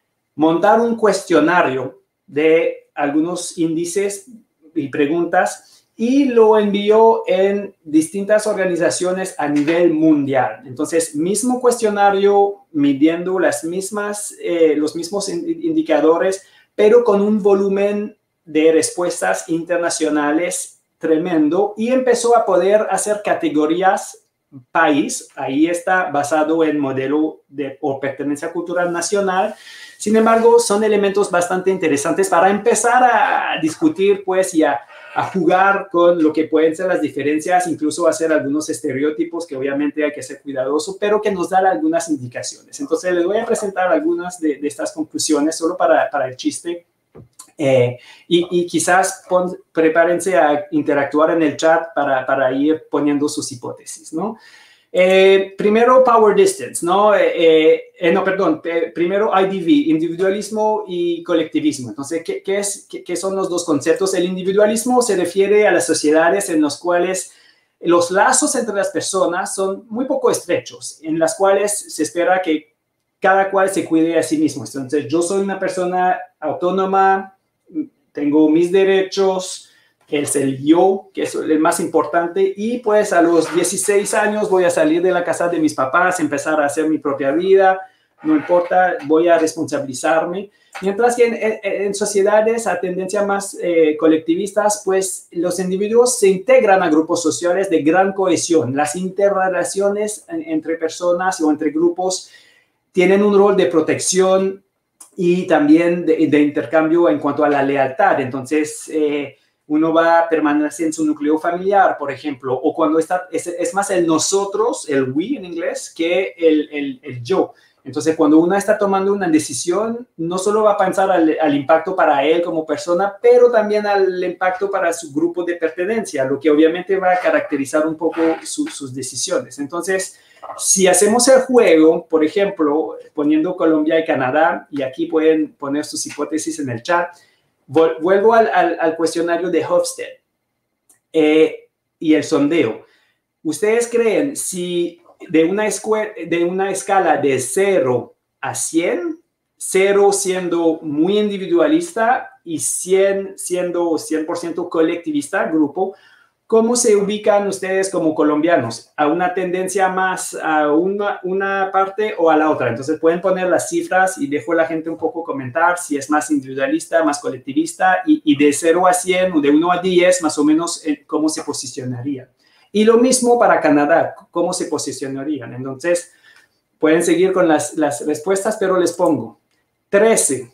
montar un cuestionario de algunos índices y preguntas y lo envió en distintas organizaciones a nivel mundial. Entonces, mismo cuestionario, midiendo las mismas, eh, los mismos indicadores, pero con un volumen de respuestas internacionales tremendo, y empezó a poder hacer categorías país. Ahí está basado en modelo de o pertenencia cultural nacional. Sin embargo, son elementos bastante interesantes para empezar a discutir, pues, y a a jugar con lo que pueden ser las diferencias, incluso hacer algunos estereotipos que obviamente hay que ser cuidadoso, pero que nos dan algunas indicaciones. Entonces, les voy a presentar algunas de, de estas conclusiones solo para, para el chiste. Eh, y, y quizás pon, prepárense a interactuar en el chat para, para ir poniendo sus hipótesis, ¿no? Eh, primero, power distance, ¿no? Eh, eh, no, perdón, eh, primero I D V, individualismo y colectivismo. Entonces, ¿qué, qué, es, qué, ¿qué son los dos conceptos? El individualismo se refiere a las sociedades en las cuales los lazos entre las personas son muy poco estrechos, en las cuales se espera que cada cual se cuide a sí mismo. Entonces, yo soy una persona autónoma, tengo mis derechos, es el yo, que es el más importante, y pues a los dieciséis años voy a salir de la casa de mis papás, empezar a hacer mi propia vida, no importa, voy a responsabilizarme. Mientras que en, en, en sociedades a tendencia más eh, colectivistas, pues los individuos se integran a grupos sociales de gran cohesión. Las interrelaciones en, entre personas o entre grupos tienen un rol de protección y también de, de intercambio en cuanto a la lealtad. Entonces, eh, uno va a permanecer en su núcleo familiar, por ejemplo, o cuando está, es, es más el nosotros, el we en inglés, que el, el, el yo. Entonces, cuando uno está tomando una decisión, no solo va a pensar al, al impacto para él como persona, pero también al impacto para su grupo de pertenencia, lo que obviamente va a caracterizar un poco su, sus decisiones. Entonces, si hacemos el juego, por ejemplo, poniendo Colombia y Canadá, y aquí pueden poner sus hipótesis en el chat, vuelvo al, al, al cuestionario de Hofstede eh, y el sondeo. ¿Ustedes creen si de una, de una escala de cero a cien, cero siendo muy individualista y cien siendo cien por ciento colectivista, grupo, cómo se ubican ustedes como colombianos? ¿A una tendencia más a una, una parte o a la otra? Entonces pueden poner las cifras y dejo a la gente un poco comentar si es más individualista, más colectivista, y, y de cero a cien o de uno a diez más o menos eh, cómo se posicionarían. Y lo mismo para Canadá, cómo se posicionarían. Entonces pueden seguir con las, las respuestas, pero les pongo trece.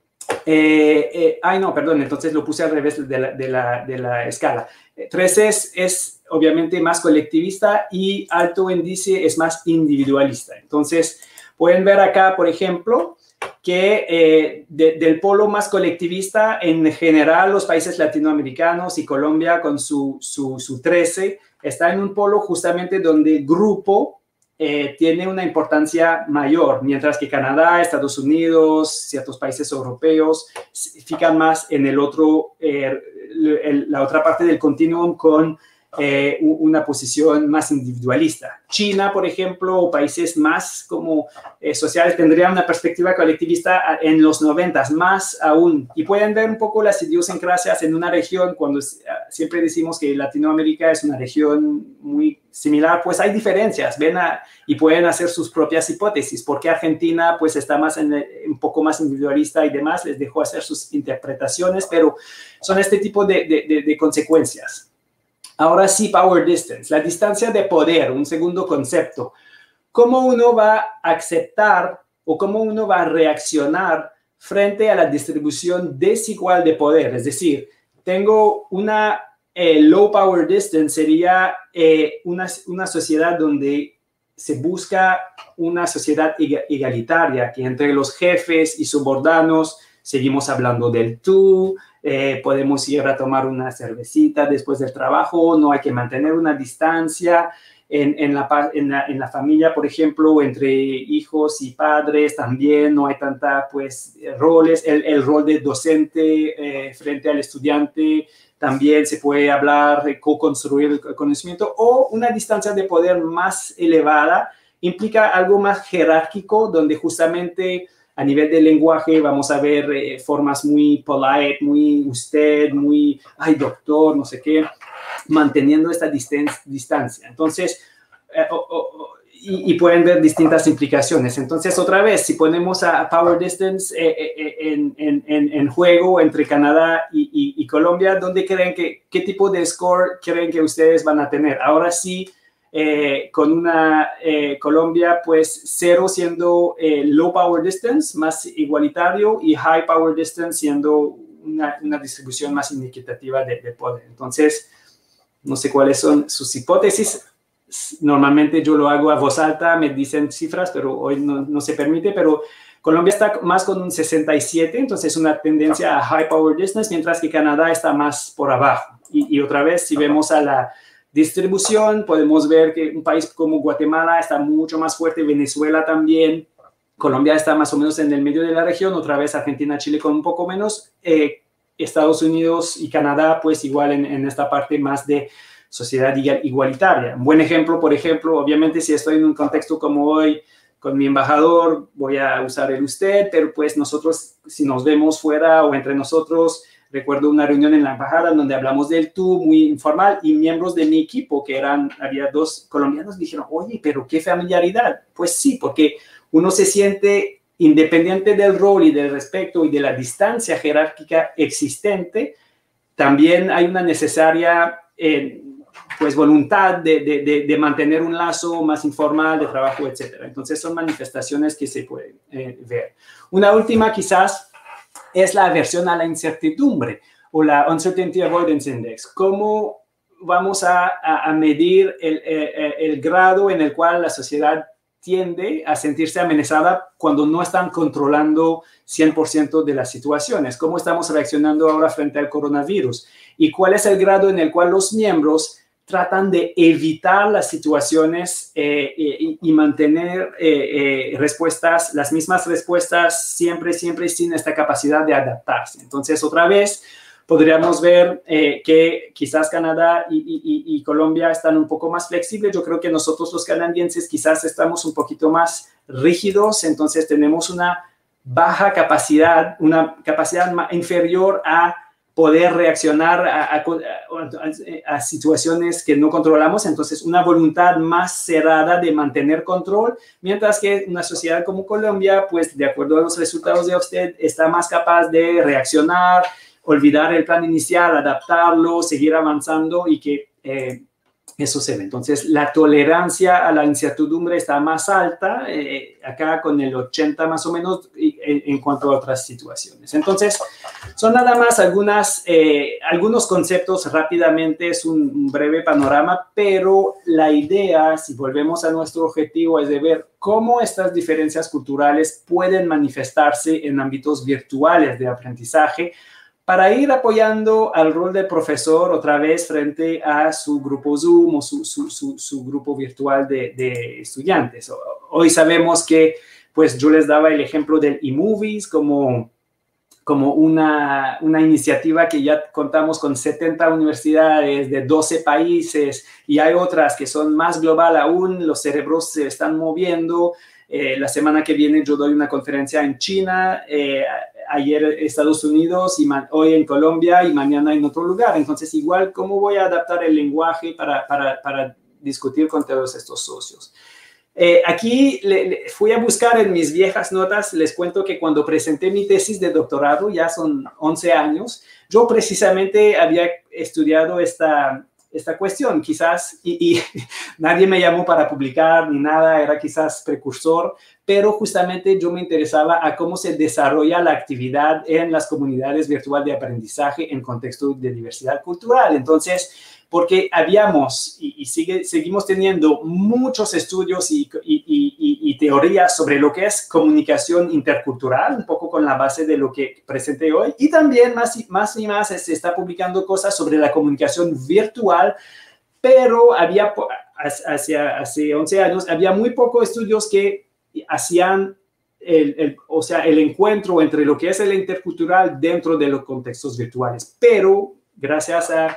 Eh, eh, ay, no, perdón, entonces lo puse al revés de la, de la, de la escala. trece es, es obviamente más colectivista y alto índice es más individualista. Entonces, pueden ver acá, por ejemplo, que eh, de, del polo más colectivista, en general, los países latinoamericanos y Colombia con su, su, su trece, está en un polo justamente donde el grupo Eh, tiene una importancia mayor, mientras que Canadá, Estados Unidos, ciertos países europeos fijan más en el otro, eh, el, la otra parte del continuum con eh, una posición más individualista. China, por ejemplo, o países más como eh, sociales tendrían una perspectiva colectivista en los noventas, más aún. Y pueden ver un poco las idiosincrasias en una región, cuando siempre decimos que Latinoamérica es una región muy similar, pues hay diferencias, ven a, y pueden hacer sus propias hipótesis. Porque Argentina pues está más en el, un poco más individualista y demás, les dejo hacer sus interpretaciones, pero son este tipo de, de, de, de consecuencias. Ahora sí, power distance, la distancia de poder, un segundo concepto. ¿Cómo uno va a aceptar o cómo uno va a reaccionar frente a la distribución desigual de poder? Es decir, tengo una eh, low power distance, sería eh, una, una sociedad donde se busca una sociedad igualitaria, que entre los jefes y subordinados seguimos hablando del tú, eh, podemos ir a tomar una cervecita después del trabajo, no hay que mantener una distancia, En, en, la, en, la, en la familia, por ejemplo, entre hijos y padres también no hay tanta, pues, roles. El, el rol de docente eh, frente al estudiante también se puede hablar de co-construir el conocimiento, o una distancia de poder más elevada implica algo más jerárquico, donde justamente a nivel del lenguaje vamos a ver eh, formas muy polite, muy usted, muy, ay, doctor, no sé qué, manteniendo esta distancia. Entonces, eh, oh, oh, y, y pueden ver distintas implicaciones. Entonces, otra vez, si ponemos a Power Distance eh, eh, en, en, en, en juego entre Canadá y, y, y Colombia, ¿dónde creen que, qué tipo de score creen que ustedes van a tener? Ahora sí, eh, con una eh, Colombia, pues cero siendo eh, low Power Distance, más igualitario, y high Power Distance siendo una, una distribución más significativa de, de poder. Entonces, no sé cuáles son sus hipótesis. Normalmente yo lo hago a voz alta, me dicen cifras, pero hoy no, no se permite, pero Colombia está más con un sesenta y siete, entonces una tendencia a high power distance, mientras que Canadá está más por abajo. Y, y otra vez, si vemos a la distribución, podemos ver que un país como Guatemala está mucho más fuerte, Venezuela también, Colombia está más o menos en el medio de la región, otra vez Argentina, Chile con un poco menos, eh, Estados Unidos y Canadá, pues igual en, en esta parte más de sociedad igualitaria. Un buen ejemplo, por ejemplo, obviamente si estoy en un contexto como hoy, con mi embajador, voy a usar el usted, pero pues nosotros, si nos vemos fuera o entre nosotros, recuerdo una reunión en la embajada donde hablamos del tú, muy informal, y miembros de mi equipo, que eran, había dos colombianos, dijeron, oye, pero qué familiaridad. Pues sí, porque uno se siente independiente del rol y del respeto y de la distancia jerárquica existente, también hay una necesaria eh, pues voluntad de, de, de, de mantener un lazo más informal de trabajo, etcétera. Entonces son manifestaciones que se pueden eh, ver. Una última quizás es la aversión a la incertidumbre o la Uncertainty Avoidance Index. ¿Cómo vamos a, a, a medir el, el, el grado en el cual la sociedad tiende a sentirse amenazada cuando no están controlando cien por ciento de las situaciones? ¿Cómo estamos reaccionando ahora frente al coronavirus? ¿Y cuál es el grado en el cual los miembros tratan de evitar las situaciones eh, y, y mantener eh, eh, respuestas, las mismas respuestas siempre, siempre sin esta capacidad de adaptarse? Entonces, otra vez, podríamos ver eh, que quizás Canadá y, y, y Colombia están un poco más flexibles. Yo creo que nosotros los canadienses quizás estamos un poquito más rígidos, entonces tenemos una baja capacidad, una capacidad inferior a poder reaccionar a, a, a, a situaciones que no controlamos, entonces una voluntad más cerrada de mantener control, mientras que una sociedad como Colombia, pues de acuerdo a los resultados de usted, está más capaz de reaccionar, olvidar el plan inicial, adaptarlo, seguir avanzando y que eh, eso se ve. Entonces, la tolerancia a la incertidumbre está más alta, eh, acá con el ochenta más o menos en, en cuanto a otras situaciones. Entonces, son nada más algunas, eh, algunos conceptos rápidamente, es un, un breve panorama, pero la idea, si volvemos a nuestro objetivo, es de ver cómo estas diferencias culturales pueden manifestarse en ámbitos virtuales de aprendizaje, para ir apoyando al rol del profesor otra vez frente a su grupo Zoom o su, su, su, su grupo virtual de, de estudiantes. Hoy sabemos que, pues yo les daba el ejemplo del eMovies como, como una, una iniciativa que ya contamos con setenta universidades de doce países y hay otras que son más global aún, los cerebros se están moviendo. Eh, la semana que viene yo doy una conferencia en China, eh, ayer en Estados Unidos, y hoy en Colombia y mañana en otro lugar. Entonces, igual, ¿cómo voy a adaptar el lenguaje para, para, para discutir con todos estos socios? Eh, aquí le, le fui a buscar en mis viejas notas, les cuento que cuando presenté mi tesis de doctorado, ya son once años, yo precisamente había estudiado esta... esta cuestión, quizás, y, y nadie me llamó para publicar ni nada, era quizás precursor, pero justamente yo me interesaba a cómo se desarrolla la actividad en las comunidades virtuales de aprendizaje en contexto de diversidad cultural. Entonces, porque habíamos y, y sigue, seguimos teniendo muchos estudios y, y, y, y teorías sobre lo que es comunicación intercultural, un poco con la base de lo que presenté hoy, y también más y más, y más se está publicando cosas sobre la comunicación virtual, pero había, hacia, hace once años, había muy pocos estudios que hacían el, el, o sea, el encuentro entre lo que es el intercultural dentro de los contextos virtuales. Pero gracias a,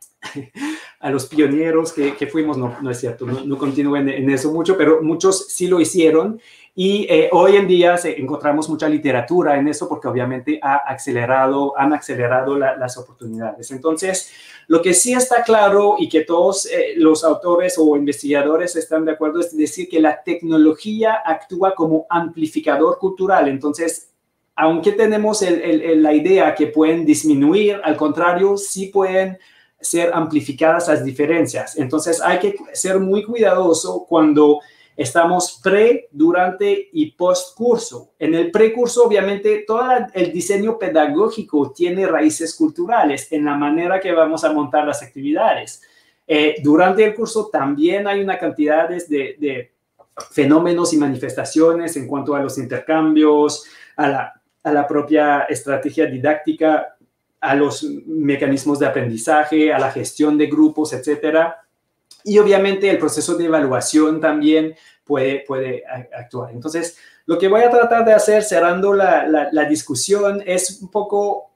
a los pioneros que, que fuimos, no, no es cierto, no, no continúo en, en eso mucho, pero muchos sí lo hicieron. Y eh, hoy en día se, encontramos mucha literatura en eso porque obviamente ha acelerado, han acelerado la, las oportunidades. Entonces, lo que sí está claro y que todos eh, los autores o investigadores están de acuerdo es decir que la tecnología actúa como amplificador cultural. Entonces, aunque tenemos el, el, el, la idea que pueden disminuir, al contrario, sí pueden ser amplificadas las diferencias. Entonces, hay que ser muy cuidadoso cuando estamos pre, durante y post curso. En el precurso, obviamente, todo el diseño pedagógico tiene raíces culturales en la manera que vamos a montar las actividades. Eh, durante el curso también hay una cantidad de, de fenómenos y manifestaciones en cuanto a los intercambios, a la, a la propia estrategia didáctica, a los mecanismos de aprendizaje, a la gestión de grupos, etcétera. Y obviamente el proceso de evaluación también puede, puede actuar. Entonces, lo que voy a tratar de hacer, cerrando la, la, la discusión, es un poco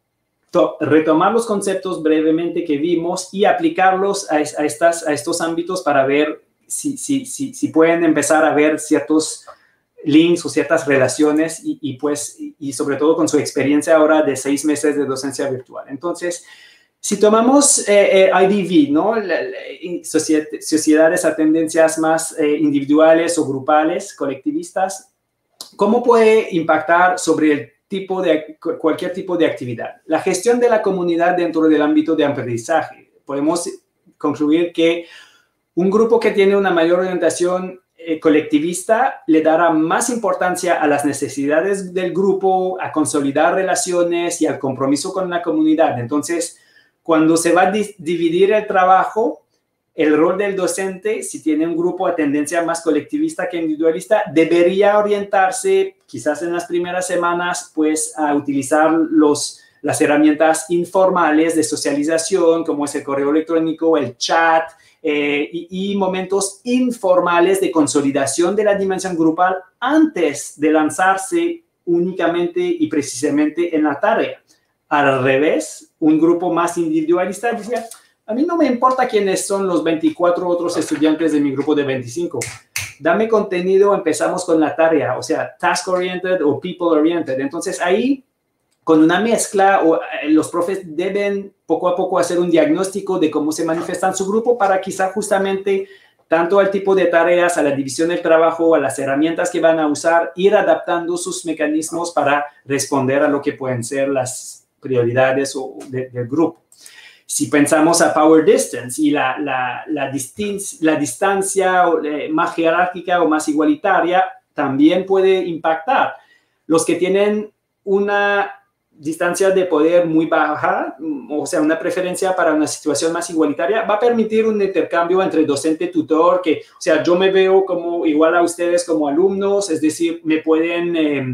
retomar los conceptos brevemente que vimos y aplicarlos a, a, estas, a estos ámbitos para ver si, si, si, si pueden empezar a ver ciertos links o ciertas relaciones y, y, pues, y, y sobre todo con su experiencia ahora de seis meses de docencia virtual. Entonces, si tomamos eh, eh, I D V, ¿no? La, la, sociedades a tendencias más eh, individuales o grupales, colectivistas, ¿cómo puede impactar sobre el tipo de, cualquier tipo de actividad? La gestión de la comunidad dentro del ámbito de aprendizaje. Podemos concluir que un grupo que tiene una mayor orientación eh, colectivista le dará más importancia a las necesidades del grupo, a consolidar relaciones y al compromiso con la comunidad. Entonces, cuando se va a di- dividir el trabajo, el rol del docente, si tiene un grupo a tendencia más colectivista que individualista, debería orientarse, quizás en las primeras semanas, pues a utilizar los, las herramientas informales de socialización, como es el correo electrónico, el chat, eh, y, y momentos informales de consolidación de la dimensión grupal antes de lanzarse únicamente y precisamente en la tarea. Al revés, un grupo más individualista decía, a mí no me importa quiénes son los veinticuatro otros estudiantes de mi grupo de veinticinco. Dame contenido, empezamos con la tarea, o sea, task-oriented o people-oriented. Entonces, ahí, con una mezcla, o, eh, los profes deben poco a poco hacer un diagnóstico de cómo se manifiesta en su grupo para quizá justamente tanto al tipo de tareas, a la división del trabajo, a las herramientas que van a usar, ir adaptando sus mecanismos para responder a lo que pueden ser las prioridades o de, del grupo. Si pensamos a power distance y la, la, la, distin- la distancia eh, más jerárquica o más igualitaria, también puede impactar. Los que tienen una distancia de poder muy baja, o sea, una preferencia para una situación más igualitaria, va a permitir un intercambio entre docente-tutor, que, o sea, yo me veo como igual a ustedes como alumnos, es decir, me pueden... Eh,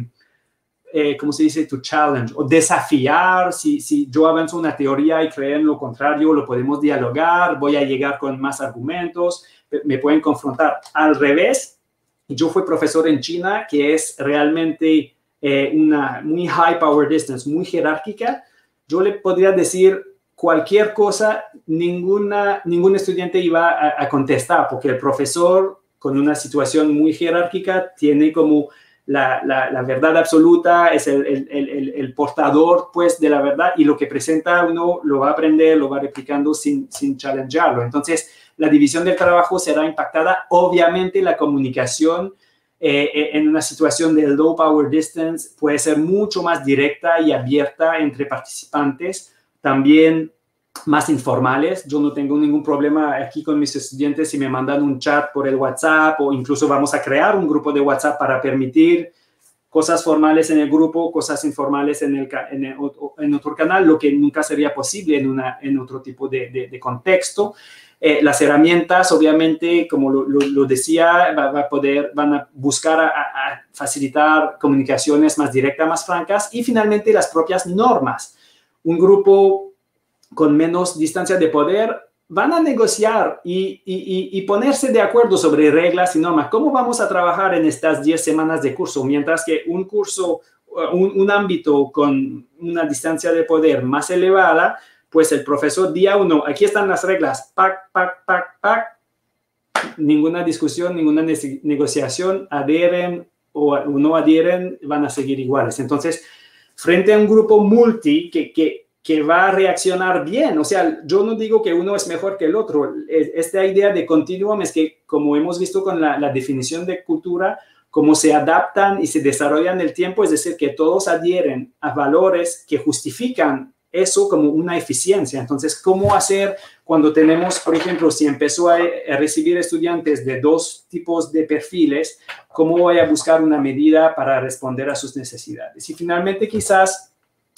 Eh, ¿cómo se dice? To challenge o desafiar. Si, si yo avanzo una teoría y creen lo contrario, lo podemos dialogar, voy a llegar con más argumentos, me pueden confrontar. Al revés, yo fui profesor en China, que es realmente eh, una muy high power distance, muy jerárquica. Yo le podría decir cualquier cosa, ninguna, ningún estudiante iba a, a contestar, porque el profesor con una situación muy jerárquica tiene como La, la, la verdad absoluta, es el, el, el, el portador, pues, de la verdad, y lo que presenta uno lo va a aprender, lo va replicando sin, sin challengearlo. Entonces, la división del trabajo será impactada. Obviamente, la comunicación eh, en una situación de low power distance puede ser mucho más directa y abierta entre participantes, también más informales. Yo no tengo ningún problema aquí con mis estudiantes si me mandan un chat por el WhatsApp, o incluso vamos a crear un grupo de WhatsApp para permitir cosas formales en el grupo, cosas informales en, el, en, el, en otro canal, lo que nunca sería posible en, una, en otro tipo de, de, de contexto. Eh, las herramientas, obviamente, como lo, lo, lo decía, va, va a poder, van a buscar a, a facilitar comunicaciones más directas, más francas, y finalmente las propias normas. Un grupo con menos distancia de poder van a negociar y, y, y ponerse de acuerdo sobre reglas y normas. ¿Cómo vamos a trabajar en estas diez semanas de curso? Mientras que un curso, un, un ámbito con una distancia de poder más elevada, pues el profesor día uno, aquí están las reglas, pac, pac, pac, pac, ninguna discusión, ninguna negociación, adhieren o no adhieren, van a seguir iguales. Entonces, frente a un grupo multi que, que que va a reaccionar bien. O sea, yo no digo que uno es mejor que el otro. Esta idea de continuum es que, como hemos visto con la, la definición de cultura, como se adaptan y se desarrollan en el tiempo, es decir, que todos adhieren a valores que justifican eso como una eficiencia. Entonces, ¿cómo hacer cuando tenemos, por ejemplo, si empezó a, a recibir estudiantes de dos tipos de perfiles, cómo voy a buscar una medida para responder a sus necesidades? Y finalmente, quizás,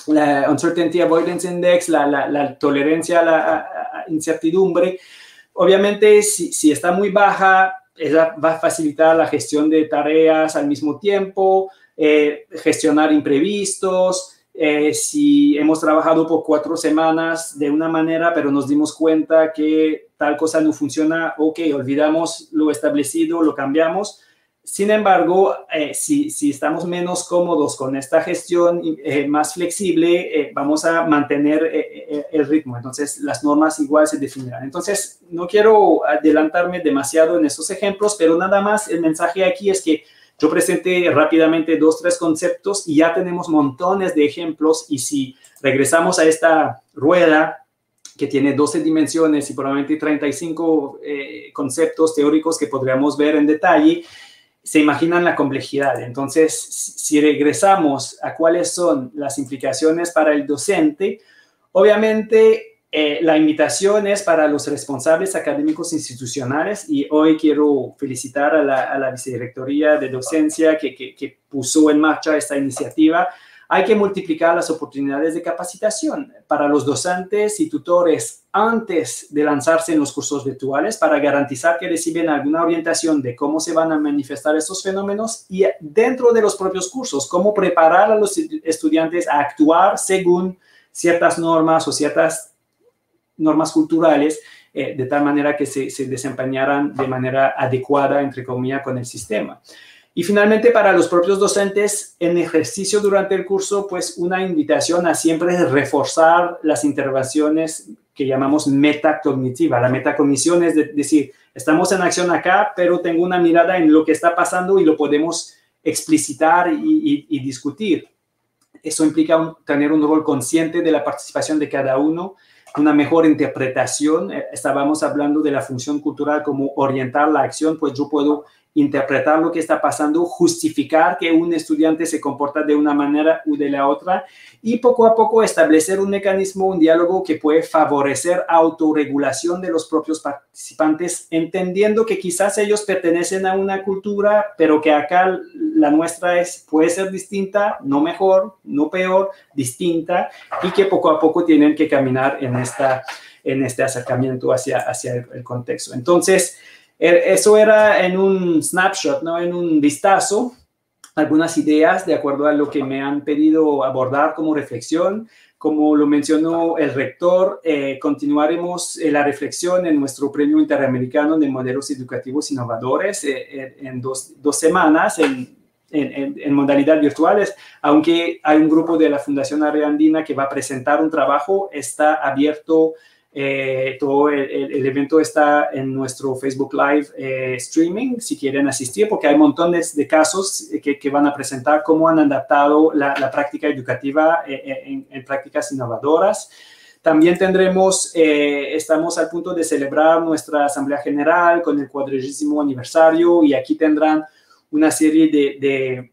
la Uncertainty Avoidance Index, la, la, la tolerancia a la a, a incertidumbre, obviamente si, si está muy baja, ella va a facilitar la gestión de tareas al mismo tiempo, eh, gestionar imprevistos. Eh, si hemos trabajado por cuatro semanas de una manera, pero nos dimos cuenta que tal cosa no funciona, ok, olvidamos lo establecido, lo cambiamos. Sin embargo, eh, si, si estamos menos cómodos con esta gestión eh, más flexible, eh, vamos a mantener eh, eh, el ritmo. Entonces, las normas igual se definirán. Entonces, no quiero adelantarme demasiado en esos ejemplos, pero nada más el mensaje aquí es que yo presenté rápidamente dos, tres conceptos y ya tenemos montones de ejemplos. Y si regresamos a esta rueda que tiene doce dimensiones y probablemente treinta y cinco eh, conceptos teóricos que podríamos ver en detalle, se imaginan la complejidad. Entonces, si regresamos a cuáles son las implicaciones para el docente, obviamente eh, la invitación es para los responsables académicos institucionales y hoy quiero felicitar a la, a la Vicedirectoría de Docencia que, que, que puso en marcha esta iniciativa. Hay que multiplicar las oportunidades de capacitación para los docentes y tutores antes de lanzarse en los cursos virtuales para garantizar que reciben alguna orientación de cómo se van a manifestar estos fenómenos y dentro de los propios cursos, cómo preparar a los estudiantes a actuar según ciertas normas o ciertas normas culturales eh, de tal manera que se, se desempeñaran de manera adecuada, entre comillas, con el sistema. Y finalmente, para los propios docentes, en ejercicio durante el curso, pues una invitación a siempre reforzar las intervenciones que llamamos metacognitiva. La metacognición es de, decir, estamos en acción acá, pero tengo una mirada en lo que está pasando y lo podemos explicitar y, y, y discutir. Eso implica un, tener un rol consciente de la participación de cada uno, una mejor interpretación. Estábamos hablando de la función cultural como orientar la acción, pues yo puedo interpretar lo que está pasando, justificar que un estudiante se comporta de una manera u de la otra y poco a poco establecer un mecanismo, un diálogo que puede favorecer autorregulación de los propios participantes, entendiendo que quizás ellos pertenecen a una cultura, pero que acá la nuestra es, puede ser distinta, no mejor, no peor, distinta, y que poco a poco tienen que caminar en, esta, en este acercamiento hacia, hacia el, el contexto. Entonces, eso era en un snapshot, ¿no? En un vistazo, algunas ideas de acuerdo a lo que me han pedido abordar como reflexión. Como lo mencionó el rector, eh, continuaremos eh, la reflexión en nuestro premio interamericano de modelos educativos innovadores eh, en dos, dos semanas en, en, en modalidad virtuales, aunque hay un grupo de la Fundación Ariandina que va a presentar un trabajo, está abierto. Eh, todo el, el, el evento está en nuestro Facebook Live eh, streaming, si quieren asistir, porque hay montones de casos que, que van a presentar cómo han adaptado la, la práctica educativa eh, en, en prácticas innovadoras. También tendremos, eh, estamos al punto de celebrar nuestra Asamblea General con el cuadragésimo aniversario y aquí tendrán una serie de, de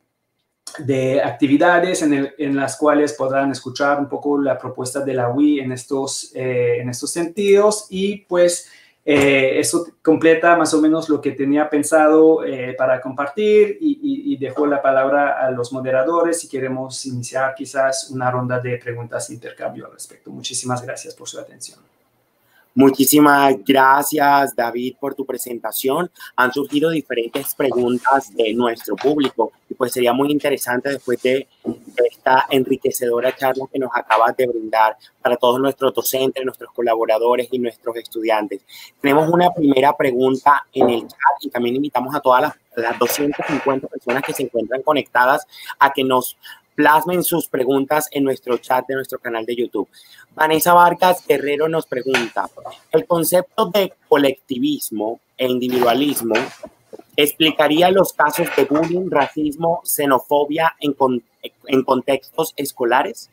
de actividades en, el, en las cuales podrán escuchar un poco la propuesta de la U I en estos, eh, en estos sentidos y pues eh, eso completa más o menos lo que tenía pensado eh, para compartir y, y, y dejo la palabra a los moderadores si queremos iniciar quizás una ronda de preguntas e intercambio al respecto. Muchísimas gracias por su atención. Muchísimas gracias, David, por tu presentación. Han surgido diferentes preguntas de nuestro público y pues sería muy interesante después de esta esta enriquecedora charla que nos acabas de brindar para todos nuestros docentes, nuestros colaboradores y nuestros estudiantes. Tenemos una primera pregunta en el chat y también invitamos a todas las, las doscientas cincuenta personas que se encuentran conectadas a que nos plasmen sus preguntas en nuestro chat de nuestro canal de YouTube. Vanessa Vargas Guerrero nos pregunta, ¿el concepto de colectivismo e individualismo explicaría los casos de bullying, racismo, xenofobia en, con, en contextos escolares?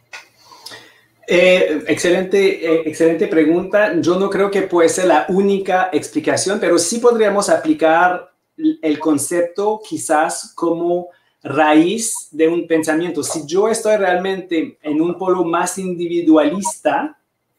Eh, excelente, eh, excelente pregunta. Yo no creo que puede ser la única explicación, pero sí podríamos aplicar el concepto quizás como raíz de un pensamiento. Si yo estoy realmente en un polo más individualista,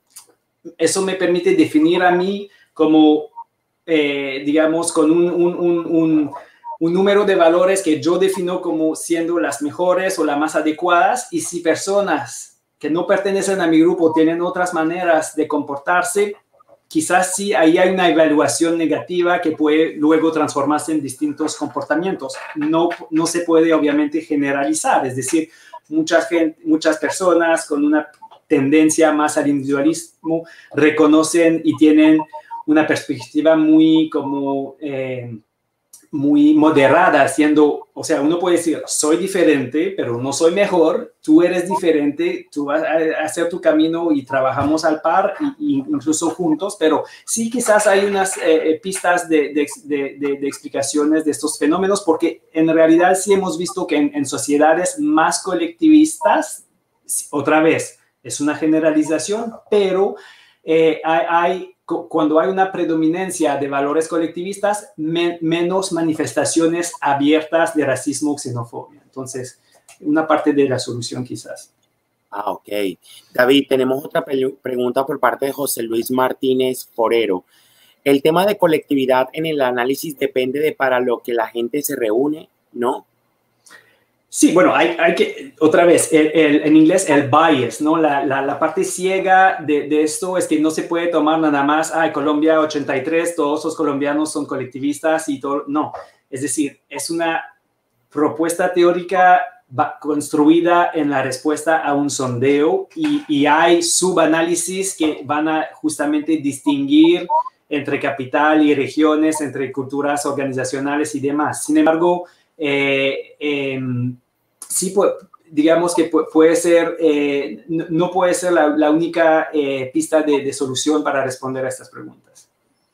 eso me permite definir a mí como, eh, digamos, con un, un, un, un, un número de valores que yo defino como siendo las mejores o las más adecuadas, y si personas que no pertenecen a mi grupo tienen otras maneras de comportarse, quizás sí, ahí hay una evaluación negativa que puede luego transformarse en distintos comportamientos. No, no se puede obviamente generalizar, es decir, mucha gente, muchas personas con una tendencia más al individualismo reconocen y tienen una perspectiva muy como eh, muy moderada, siendo, o sea, uno puede decir, soy diferente, pero no soy mejor, tú eres diferente, tú vas a hacer tu camino y trabajamos al par, y, y incluso juntos, pero sí quizás hay unas eh, pistas de, de, de, de, de explicaciones de estos fenómenos, porque en realidad sí hemos visto que en, en sociedades más colectivistas, otra vez, es una generalización, pero eh, hay, hay cuando hay una predominancia de valores colectivistas, me, menos manifestaciones abiertas de racismo o xenofobia. Entonces, una parte de la solución quizás. Ah, ok. David, tenemos otra pregunta por parte de José Luis Martínez Forero. ¿El tema de colectividad en el análisis depende de para lo que la gente se reúne? ¿No? Sí, bueno, hay, hay que, otra vez, el, el, en inglés, el bias, ¿no? La, la, la parte ciega de, de esto es que no se puede tomar nada más, ah, Colombia ochenta y tres, todos los colombianos son colectivistas y todo, no. Es decir, es una propuesta teórica construida en la respuesta a un sondeo, y, y hay subanálisis que van a justamente distinguir entre capital y regiones, entre culturas organizacionales y demás. Sin embargo, eh, eh, sí, pues, digamos que puede ser, eh, no puede ser la, la única eh, pista de, de solución para responder a estas preguntas.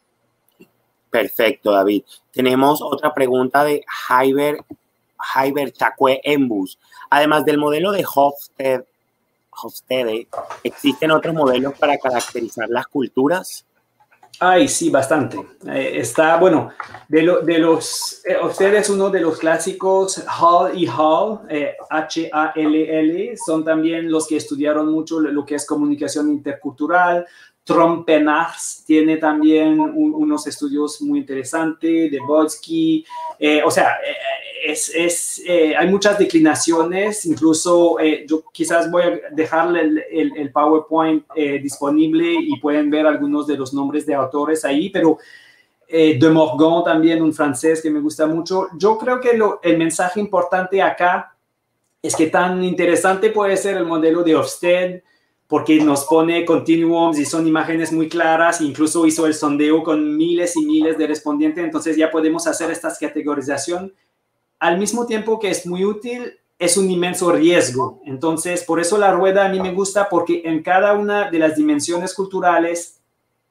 Perfecto, David. Tenemos otra pregunta de Jaiber, Jaiber Chacue Embus. Además del modelo de Hofstede, Hofstede, ¿existen otros modelos para caracterizar las culturas? Ay, sí, bastante. Eh, está, bueno, de, lo, de los, eh, Hofstede es uno de los clásicos. Hall y Hall, eh, H A L L, son también los que estudiaron mucho lo que es comunicación intercultural. Trompenas tiene también un, unos estudios muy interesantes, de Bodsky, eh, o sea, eh, es, es, eh, hay muchas declinaciones, incluso eh, yo quizás voy a dejarle el, el, el PowerPoint eh, disponible y pueden ver algunos de los nombres de autores ahí, pero eh, de Morgan también, un francés que me gusta mucho. Yo creo que lo, el mensaje importante acá es que tan interesante puede ser el modelo de Hofstede, porque nos pone continuums y son imágenes muy claras, incluso hizo el sondeo con miles y miles de respondientes, entonces ya podemos hacer esta categorización. Al mismo tiempo que es muy útil, es un inmenso riesgo. Entonces, por eso la rueda a mí me gusta, porque en cada una de las dimensiones culturales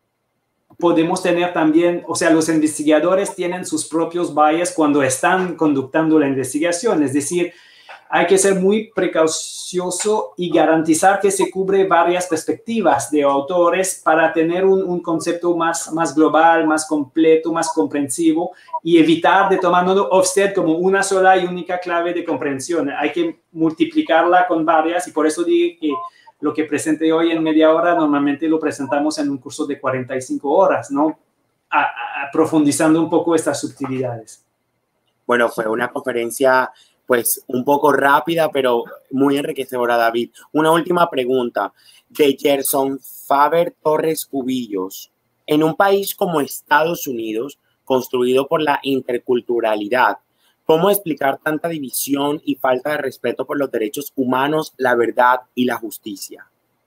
podemos tener también, o sea, los investigadores tienen sus propios bias cuando están conductando la investigación, es decir, hay que ser muy precaucioso y garantizar que se cubre varias perspectivas de autores para tener un, un concepto más, más global, más completo, más comprensivo, y evitar de tomar Hofstede como una sola y única clave de comprensión. Hay que multiplicarla con varias, y por eso dije que lo que presenté hoy en media hora normalmente lo presentamos en un curso de cuarenta y cinco horas, ¿no? A, a, profundizando un poco estas sutilidades. Bueno, fue una conferencia pues un poco rápida, pero muy enriquecedora, David. Una última pregunta de Gerson Faber Torres Cubillos. En un país como Estados Unidos, construido por la interculturalidad, ¿Cómo explicar tanta división y falta de respeto por los derechos humanos, la verdad y la justicia?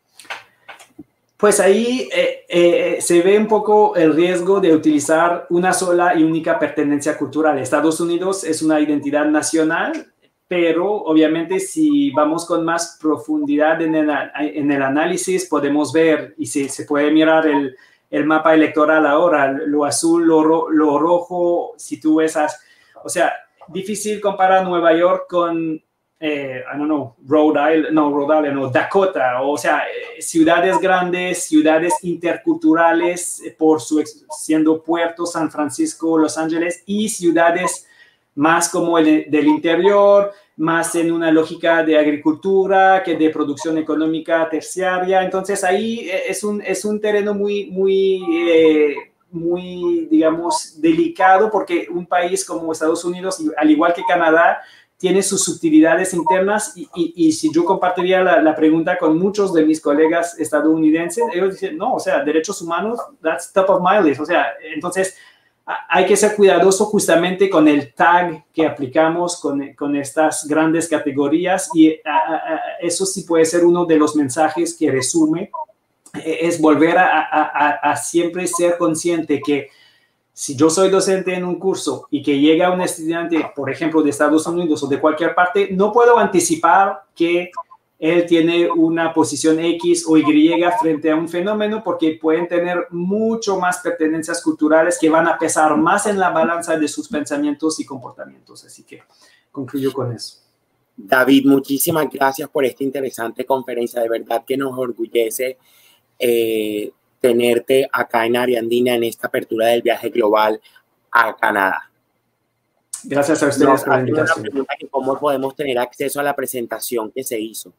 Pues ahí eh, eh, se ve un poco el riesgo de utilizar una sola y única pertenencia cultural. Estados Unidos es una identidad nacional, pero obviamente si vamos con más profundidad en el, en el análisis, podemos ver, y se, se puede mirar el, el mapa electoral ahora, lo azul, lo, ro, lo rojo, si tú ves, esas, o sea, difícil comparar Nueva York con... Eh, I don't know, Rhode Island, no, Rhode Island, no, Dakota, o sea, eh, ciudades grandes, ciudades interculturales, eh, por su, siendo Puerto, San Francisco, Los Ángeles, y ciudades más como el del interior, más en una lógica de agricultura que de producción económica terciaria. Entonces ahí eh, es, un, es un terreno muy, muy, eh, muy, digamos, delicado, porque un país como Estados Unidos, al igual que Canadá, tiene sus sutilidades internas y, y, y si yo compartiría la, la pregunta con muchos de mis colegas estadounidenses, ellos dicen, no, o sea, derechos humanos, that's top of my list. O sea, entonces hay que ser cuidadoso justamente con el tag que aplicamos con, con estas grandes categorías y a, a, a, eso sí puede ser uno de los mensajes que resume, es volver a, a, a, a siempre ser consciente que si yo soy docente en un curso y que llega un estudiante, por ejemplo, de Estados Unidos o de cualquier parte, no puedo anticipar que él tiene una posición X o Y frente a un fenómeno porque pueden tener mucho más pertenencias culturales que van a pesar más en la balanza de sus pensamientos y comportamientos. Así que concluyo con eso. David, muchísimas gracias por esta interesante conferencia. De verdad que nos orgullece eh, tenerte acá en Ariandina en esta apertura del viaje global a Canadá. Gracias a ustedes Nos por la invitación. pregunta que ¿cómo podemos tener acceso a la presentación que se hizo?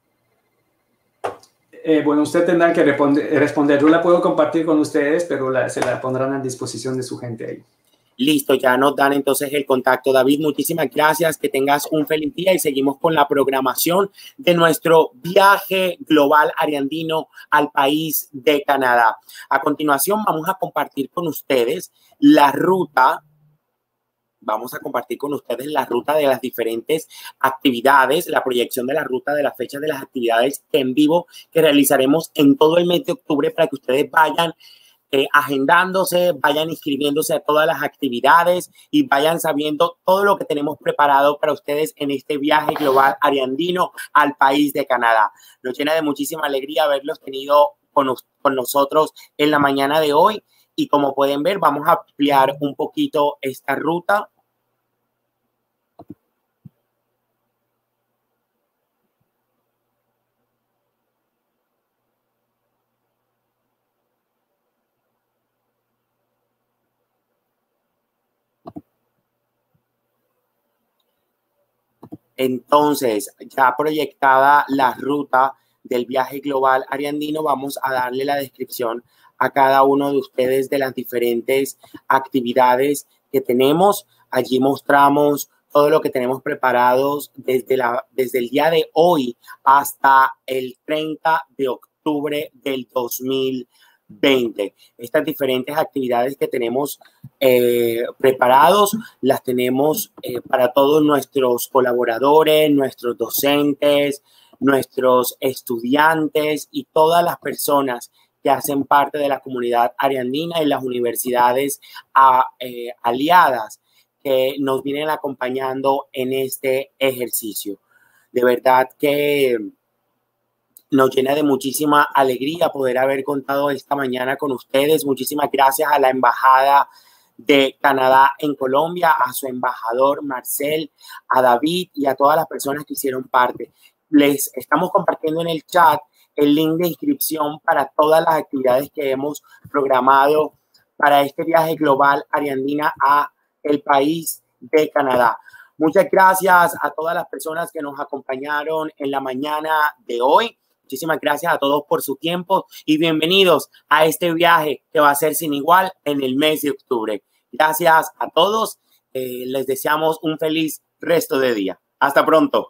Eh, bueno, usted tendrá que responder, responder. Yo la puedo compartir con ustedes, pero la, se la pondrán a disposición de su gente ahí. Listo, ya nos dan entonces el contacto. David, muchísimas gracias, que tengas un feliz día y seguimos con la programación de nuestro viaje global ariandino al país de Canadá. A continuación vamos a compartir con ustedes la ruta, vamos a compartir con ustedes la ruta de las diferentes actividades, la proyección de la ruta de las fechas de las actividades en vivo que realizaremos en todo el mes de octubre para que ustedes vayan Eh, agendándose, vayan inscribiéndose a todas las actividades y vayan sabiendo todo lo que tenemos preparado para ustedes en este viaje global ariandino al país de Canadá. Nos llena de muchísima alegría haberlos tenido con, con nosotros en la mañana de hoy y como pueden ver vamos a ampliar un poquito esta ruta. Entonces, ya proyectada la ruta del viaje global ariandino, vamos a darle la descripción a cada uno de ustedes de las diferentes actividades que tenemos. Allí mostramos todo lo que tenemos preparados desde, la, desde el día de hoy hasta el treinta de octubre del dos mil veinte. Estas diferentes actividades que tenemos eh, preparados las tenemos eh, para todos nuestros colaboradores, nuestros docentes, nuestros estudiantes y todas las personas que hacen parte de la comunidad ariandina y las universidades a, eh, aliadas que nos vienen acompañando en este ejercicio. De verdad que nos llena de muchísima alegría poder haber contado esta mañana con ustedes. Muchísimas gracias a la Embajada de Canadá en Colombia, a su embajador Marcel, a David y a todas las personas que hicieron parte. Les estamos compartiendo en el chat el link de inscripción para todas las actividades que hemos programado para este viaje global ariandina a el país de Canadá. Muchas gracias a todas las personas que nos acompañaron en la mañana de hoy. Muchísimas gracias a todos por su tiempo y bienvenidos a este viaje que va a ser sin igual en el mes de octubre. Gracias a todos. Eh, les deseamos un feliz resto de día. Hasta pronto.